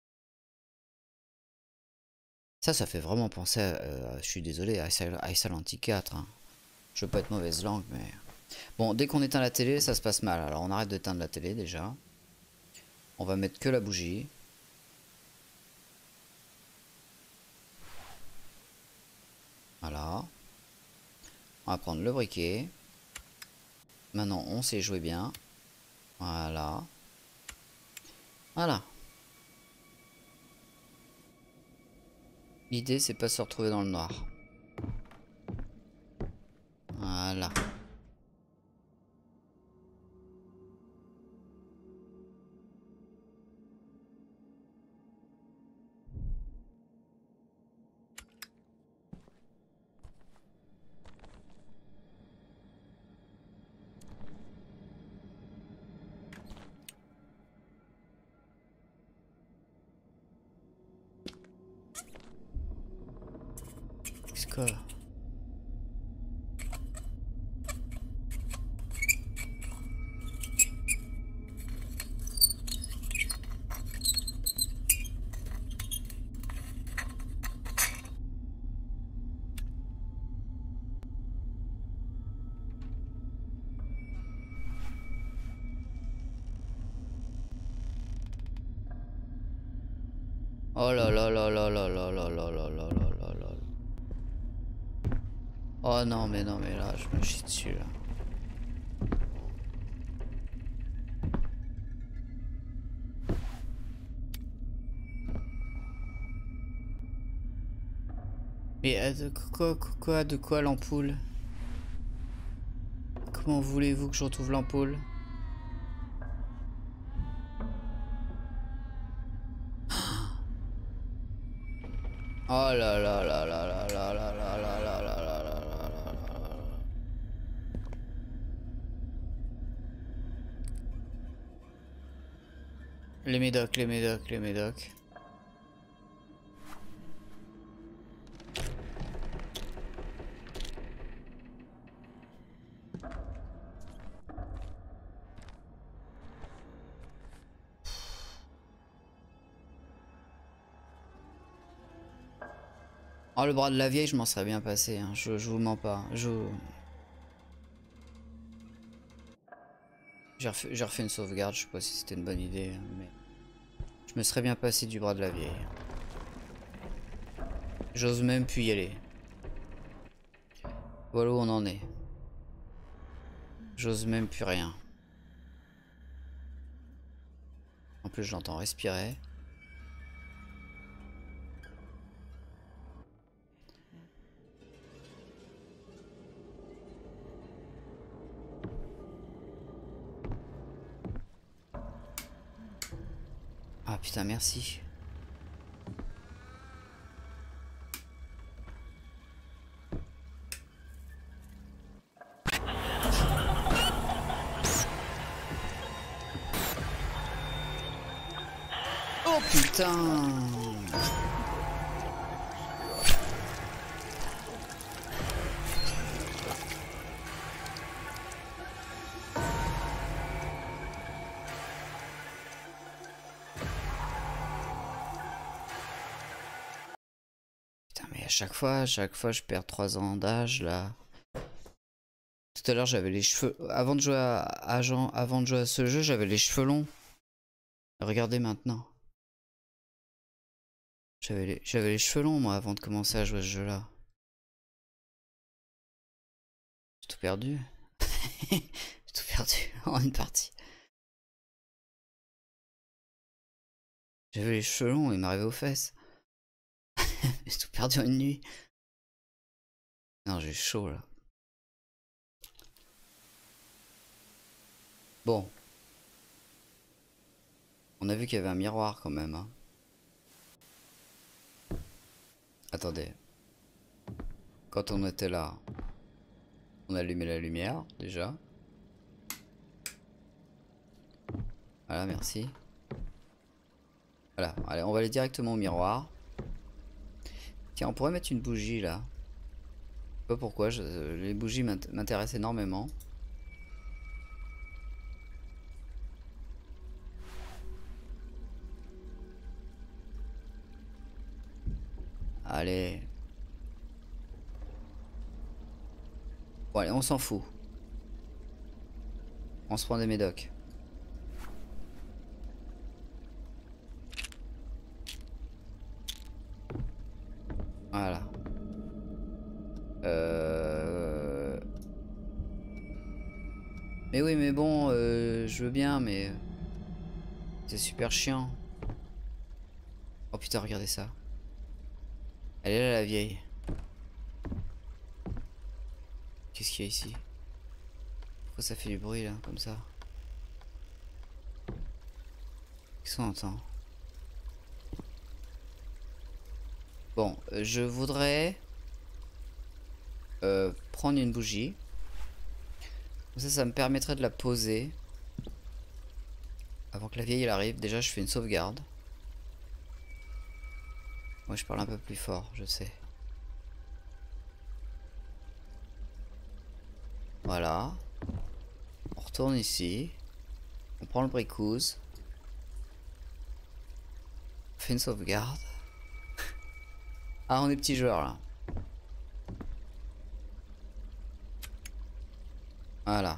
Ça, ça fait vraiment penser à, euh, je suis désolé, à Silent Hill quatre. Hein. Je veux pas être mauvaise langue, mais... Bon, dès qu'on éteint la télé, ça se passe mal. Alors, on arrête d'éteindre la télé, déjà. On va mettre que la bougie. Voilà. On va prendre le briquet. Maintenant, on sait jouer bien. Voilà. Voilà. L'idée, c'est pas se retrouver dans le noir. Voilà. Qu'est-ce que... Oh là là là là là là là là là là là là. Oh non mais non mais là je me chie dessus là. Mais euh, de quoi quoi de quoi l'ampoule? Comment voulez-vous que je retrouve l'ampoule? Oh là là là là là là là là là là là là là là là. Les médocs, les médocs, les médocs. Oh, le bras de la vieille, je m'en serais bien passé, hein. je, je vous mens pas. Je... J'ai refait, refait une sauvegarde, je sais pas si c'était une bonne idée, mais je me serais bien passé du bras de la vieille. J'ose même plus y aller. Voilà où on en est. J'ose même plus rien. En plus, je l'entends respirer. Ah putain, merci. Oh putain. chaque fois, à chaque fois, je perds trois ans d'âge, là. Tout à l'heure, j'avais les cheveux... Avant de jouer à, à Jean... Avant de jouer à ce jeu, j'avais les cheveux longs. Regardez maintenant. J'avais les... j'avais les cheveux longs, moi, avant de commencer à jouer à ce jeu-là. J'ai tout perdu. J'ai tout perdu en une partie. J'avais les cheveux longs, ils m'arrivaient aux fesses. J'ai tout perdu en une nuit. Non, j'ai chaud, là. Bon. On a vu qu'il y avait un miroir, quand même, hein. Attendez. Quand on était là, on allumait la lumière, déjà. Voilà, merci. Voilà, allez, on va aller directement au miroir. Tiens, on pourrait mettre une bougie, là. Je sais pas pourquoi, je... les bougies m'intéressent énormément. Allez. Bon allez, on s'en fout. On se prend des médocs. Voilà. Euh... Mais oui, mais bon, euh, je veux bien, mais... C'est super chiant. Oh putain, regardez ça. Elle est là, la vieille. Qu'est-ce qu'il y a ici? Pourquoi ça fait du bruit, là, comme ça? Qu'est-ce qu'on entend? Bon, euh, je voudrais... Euh, prendre une bougie. Ça, ça me permettrait de la poser. Avant que la vieille elle arrive, déjà je fais une sauvegarde. Moi je parle un peu plus fort, je sais. Voilà. On retourne ici. On prend le bricouze. On fait une sauvegarde. Ah, on est petits joueurs là. Voilà.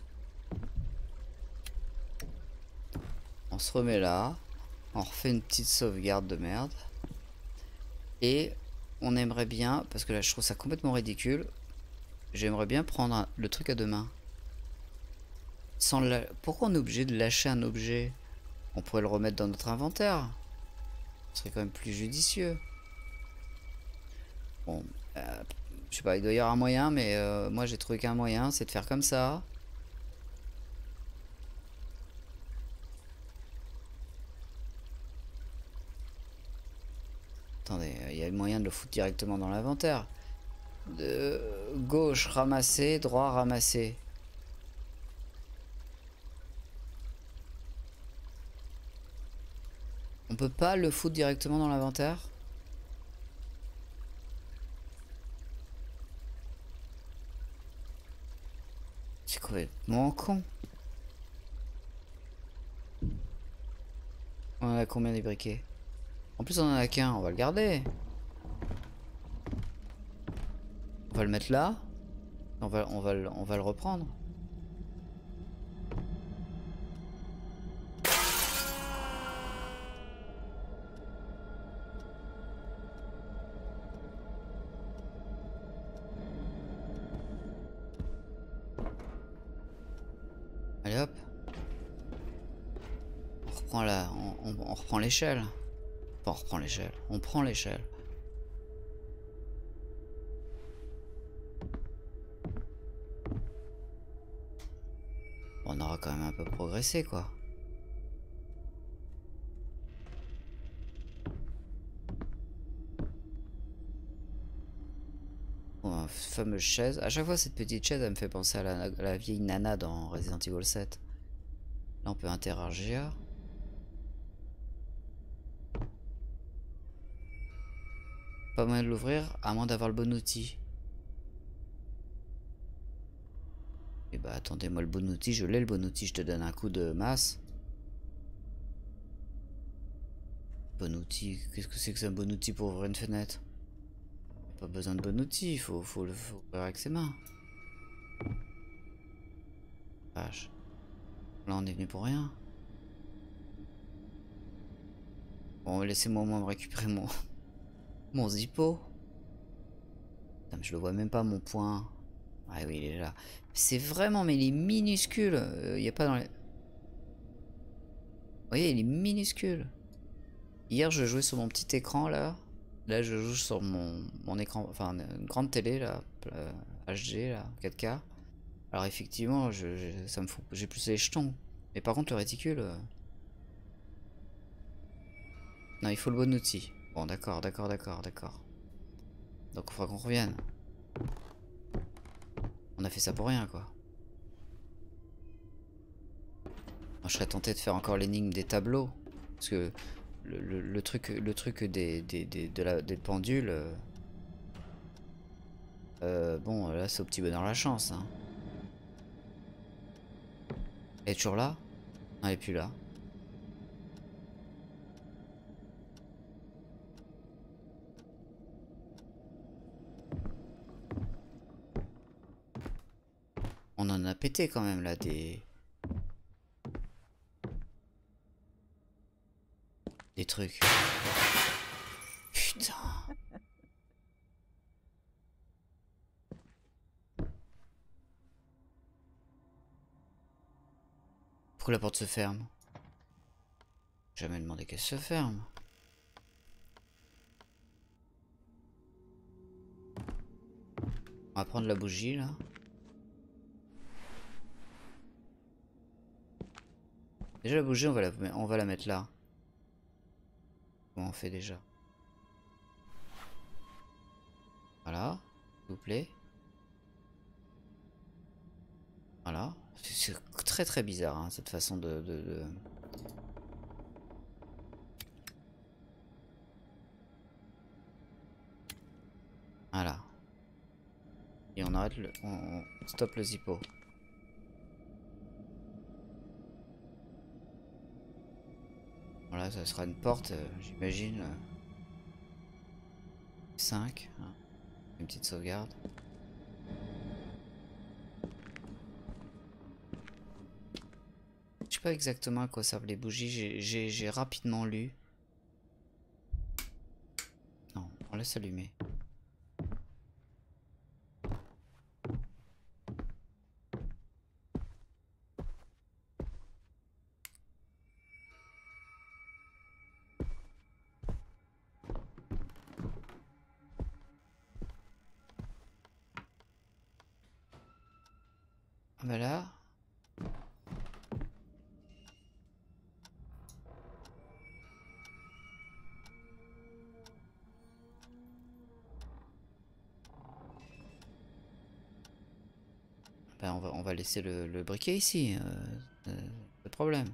On se remet là. On refait une petite sauvegarde de merde. Et on aimerait bien, parce que là je trouve ça complètement ridicule, j'aimerais bien prendre un, le truc à deux mains. Sans la... Pourquoi on est obligé de lâcher un objet? On pourrait le remettre dans notre inventaire. Ce serait quand même plus judicieux. Bon, euh, je sais pas, il doit y avoir un moyen, mais euh, moi j'ai trouvé qu'un moyen, c'est de faire comme ça. Attendez, il y a le moyen de le foutre directement dans l'inventaire. De gauche, ramasser, droit, ramasser. On peut pas le foutre directement dans l'inventaire? C'est complètement con. On en a combien des briquets? En plus on en a qu'un, on va le garder. On va le mettre là. On va, on va, on va le reprendre. Allez hop. On reprend la, on, on, on reprend l'échelle. Enfin, on reprend l'échelle. On prend l'échelle. On aura quand même un peu progressé, quoi. Bon, fameuse chaise. À chaque fois, cette petite chaise, elle me fait penser à la, à la vieille nana dans Resident Evil sept. Là, on peut interagir. Pas moyen de l'ouvrir, à moins d'avoir le bon outil. Et bah attendez, moi le bon outil, je l'ai le bon outil, je te donne un coup de masse. Bon outil, qu'est-ce que c'est que c'est un bon outil pour ouvrir une fenêtre? Pas besoin de bon outil, il faut, faut le faut faire avec ses mains. Vache. Là on est venu pour rien. Bon, laissez-moi au moins me récupérer mon... mon zippo. Putain, mais je le vois même pas mon point. Ah oui, il est là. C'est vraiment, mais il est minuscule. Il n'y a pas dans les... Vous voyez, il est minuscule. Hier, je jouais sur mon petit écran, là. Là, je joue sur mon, mon écran... Enfin, une grande télé, là. H D, là. quatre K. Alors, effectivement, je, je, ça me fout... J'ai plus les jetons. Mais par contre, le réticule... Euh... Non, il faut le bon outil. Bon, d'accord, d'accord, d'accord, d'accord. Donc, il faudra qu'on revienne. On a fait ça pour rien, quoi. Moi, je serais tenté de faire encore l'énigme des tableaux. Parce que le, le, le truc, le truc des, des, des, de la, des pendules... Euh, euh, bon, là, c'est au petit bonheur la chance. Hein. Elle est toujours là? Non, elle est plus là. On en a pété quand même là des... Des trucs. Putain. Pourquoi la porte se ferme? J'ai jamais demandé qu'elle se ferme. On va prendre la bougie là. Déjà la bougie on va la, on va la mettre là. Comment on fait déjà? Voilà, s'il vous plaît. Voilà. C'est très très bizarre hein, cette façon de, de, de... Voilà. Et on arrête le... On, on stoppe le zippo. Voilà, ça sera une porte, euh, j'imagine. Euh, cinq. Hein. Une petite sauvegarde. Je sais pas exactement à quoi servent les bougies. J'ai rapidement lu. Non, on laisse allumer. Bah là. Bah on va, on va laisser le, le briquet ici. Euh, euh, pas de problème.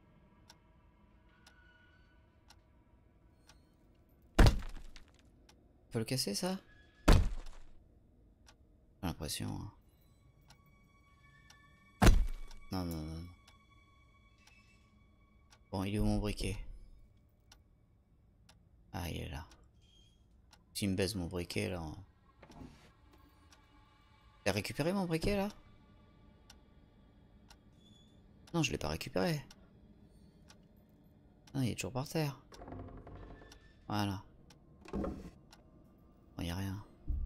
On peut le casser ça? J'ai l'impression. Hein. Non, non, non. Bon, il est où mon briquet? Ah, il est là. S'il me baise mon briquet, là... On... T'as récupéré mon briquet, là? Non, je l'ai pas récupéré. Non, il est toujours par terre. Voilà. Bon, il n'y a rien.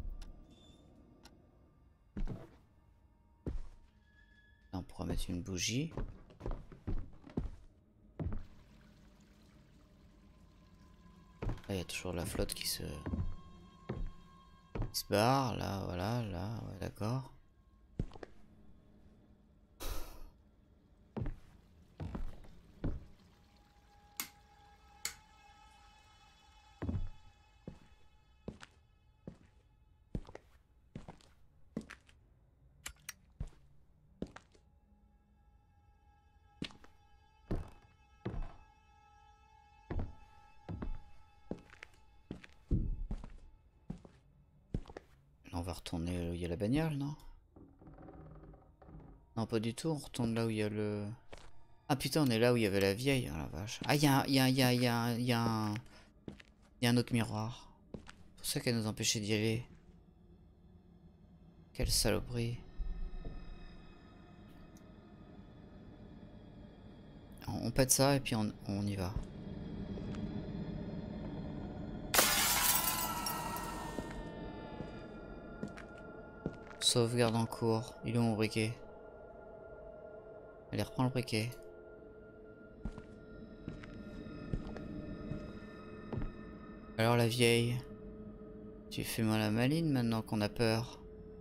Là, on pourra mettre une bougie. Là, il y a toujours la flotte qui se... qui se barre. Là, voilà, là, ouais, d'accord. On va retourner là où il y a la bagnole, non? Non, pas du tout, on retourne là où il y a le... Ah putain, on est là où il y avait la vieille, oh la vache. Ah, il y a, y a, y a, y a, y a un... Il y a un autre miroir. pour ça qu'elle nous empêchait d'y aller. Quelle saloperie. On, on pète ça et puis on, on y va. Sauvegarde en cours. Il est où mon briquet? Allez, reprends le briquet. Alors la vieille, tu fais moi la maline maintenant qu'on a peur.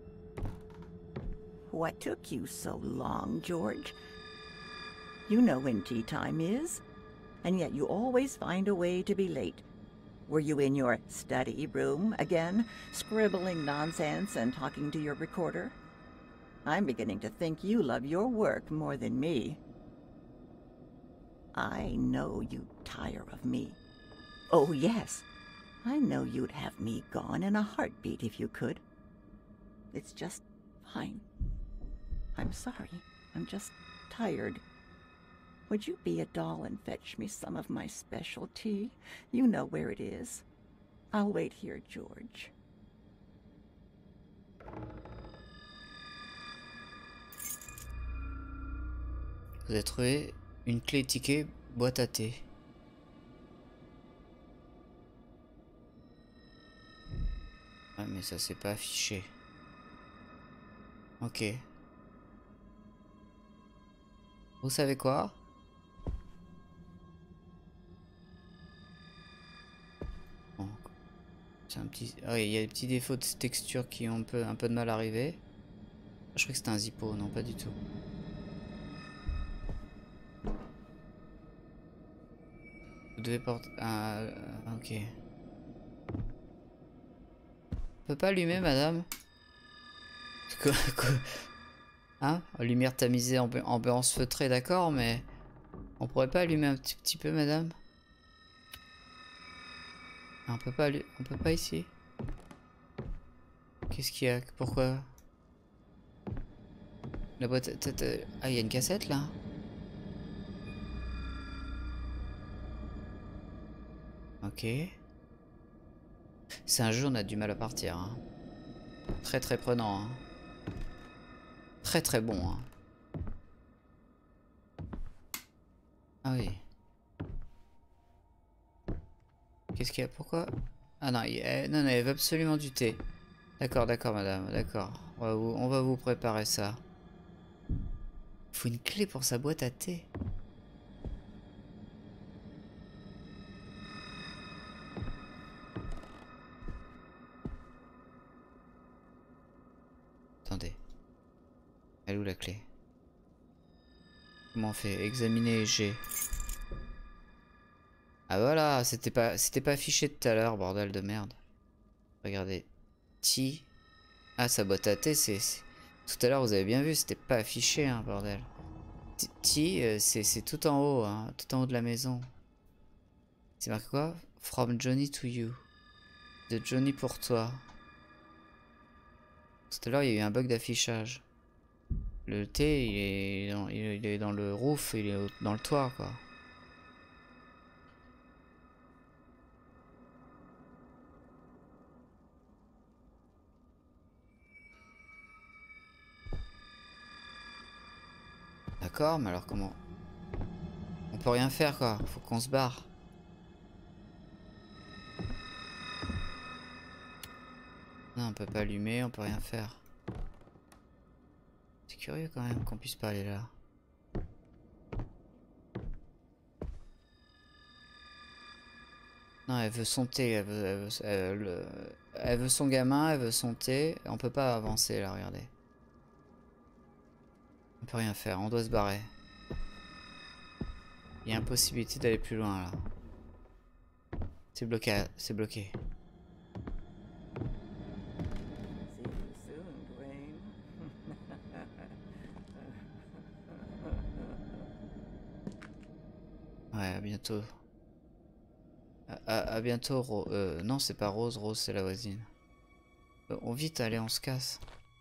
What took you so long, George? You know when tea time is, and yet you always find a way to be late. Were you in your study room again, scribbling nonsense and talking to your recorder? I'm beginning to think you love your work more than me. I know you tire of me. Oh, yes. I know you'd have me gone in a heartbeat if you could. It's just fine. I'm sorry. I'm just tired. Would you be a doll and fetch me some of my special tea? You know where it is. I'll wait here, George. Vous avez trouvé une clé ticket boîte à thé. Ah mais ça c'est pas affiché. Ok. Vous savez quoi? Bon. C'est un petit... Ah oui, il y a des petits défauts de texture qui ont un peu, un peu de mal à arriver. Je crois que c'était un zippo, non pas du tout. Vous devez porter... Ah, ok. On peut pas allumer, madame? Quoi, quoi? Hein? Lumière tamisée, ambi ambiance feutrée, d'accord, mais... On pourrait pas allumer un petit, petit peu, madame? On peut pas allumer... On peut pas ici? Qu'est-ce qu'il y a? Pourquoi? La boîte... Ah, il y a une cassette, là? Ok. C'est un jeu, on a du mal à partir. Hein. Très très prenant. Hein. Très très bon. Hein. Ah oui. Qu'est-ce qu'il y a? Pourquoi? Ah non, il, elle, non, non, elle veut absolument du thé. D'accord, d'accord, madame. D'accord. On va vous, on va vous préparer ça. Il faut une clé pour sa boîte à thé. Attendez. Elle est où la clé? Comment on fait? Examiner G. Ah voilà, c'était pas c'était pas affiché tout à l'heure, bordel de merde. Regardez. T. Ah, sa boîte à thé, c'est... Tout à l'heure, vous avez bien vu, c'était pas affiché, hein, bordel. T, euh, c'est tout en haut, hein, tout en haut de la maison. C'est marqué quoi? From Johnny to you. De Johnny pour toi. Tout à l'heure, il y a eu un bug d'affichage. Le T, il est, dans, il est dans le roof, il est dans le toit, quoi. D'accord, mais alors comment? On peut rien faire, quoi. Faut qu'on se barre. Non, on peut pas allumer, on peut rien faire. C'est curieux quand même qu'on puisse pas aller là. Non, elle veut son thé, elle veut, elle veut, elle veut, le, elle veut son gamin, elle veut son thé. On peut pas avancer là, regardez. On peut rien faire, on doit se barrer. Il y a impossibilité d'aller plus loin là. C'est bloqué, c'est bloqué. Ouais, à bientôt. À, à, à bientôt, Ro euh, non, c'est pas Rose, Rose, c'est la voisine. Euh, on vite, allez, on se casse.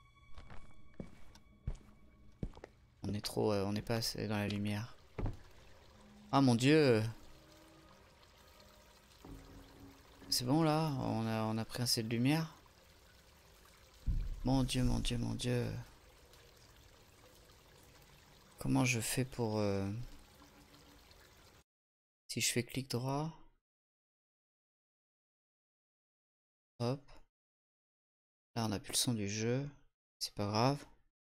On est trop, euh, on n'est pas assez dans la lumière. Ah mon dieu! C'est bon là? On a, on a pris assez de lumière? Mon Dieu, mon Dieu, mon Dieu. Comment je fais pour... Euh... Si je fais clic droit... Hop. Là on a plus le son du jeu. C'est pas grave.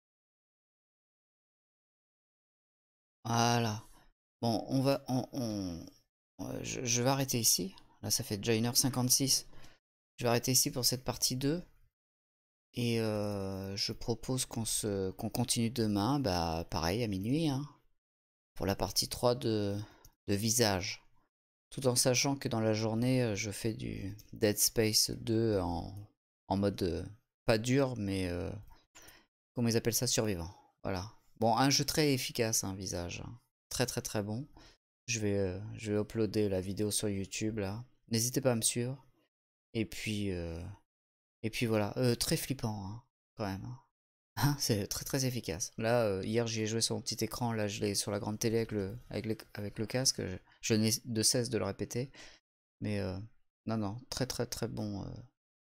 Voilà. Bon, on va... On, on... Je, je vais arrêter ici. Là ça fait déjà une heure cinquante-six. Je vais arrêter ici pour cette partie deux. Et euh, je propose qu'on se qu'on continue demain, bah pareil à minuit, hein, pour la partie trois de, de visage. Tout en sachant que dans la journée, je fais du Dead Space deux en, en mode euh, pas dur, mais euh, comment ils appellent ça, survivant. Voilà. Bon, un jeu très efficace, un visage. Hein. Très très très bon. Je vais, euh, je vais uploader la vidéo sur YouTube là. N'hésitez pas à me suivre. Et puis... Euh, Et puis voilà, euh, très flippant hein, quand même. Hein, c'est très très efficace. Là, euh, hier j'y ai joué sur mon petit écran, là je l'ai sur la grande télé avec le, avec le, avec le casque. Je, je n'ai de cesse de le répéter. Mais euh, non, non, très très très bon. Euh,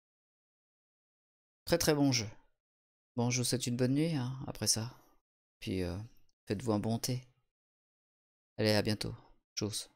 très très bon jeu. Bon, je vous souhaite une bonne nuit hein, après ça. Puis euh, faites-vous un bon thé. Allez, à bientôt. Tchuss.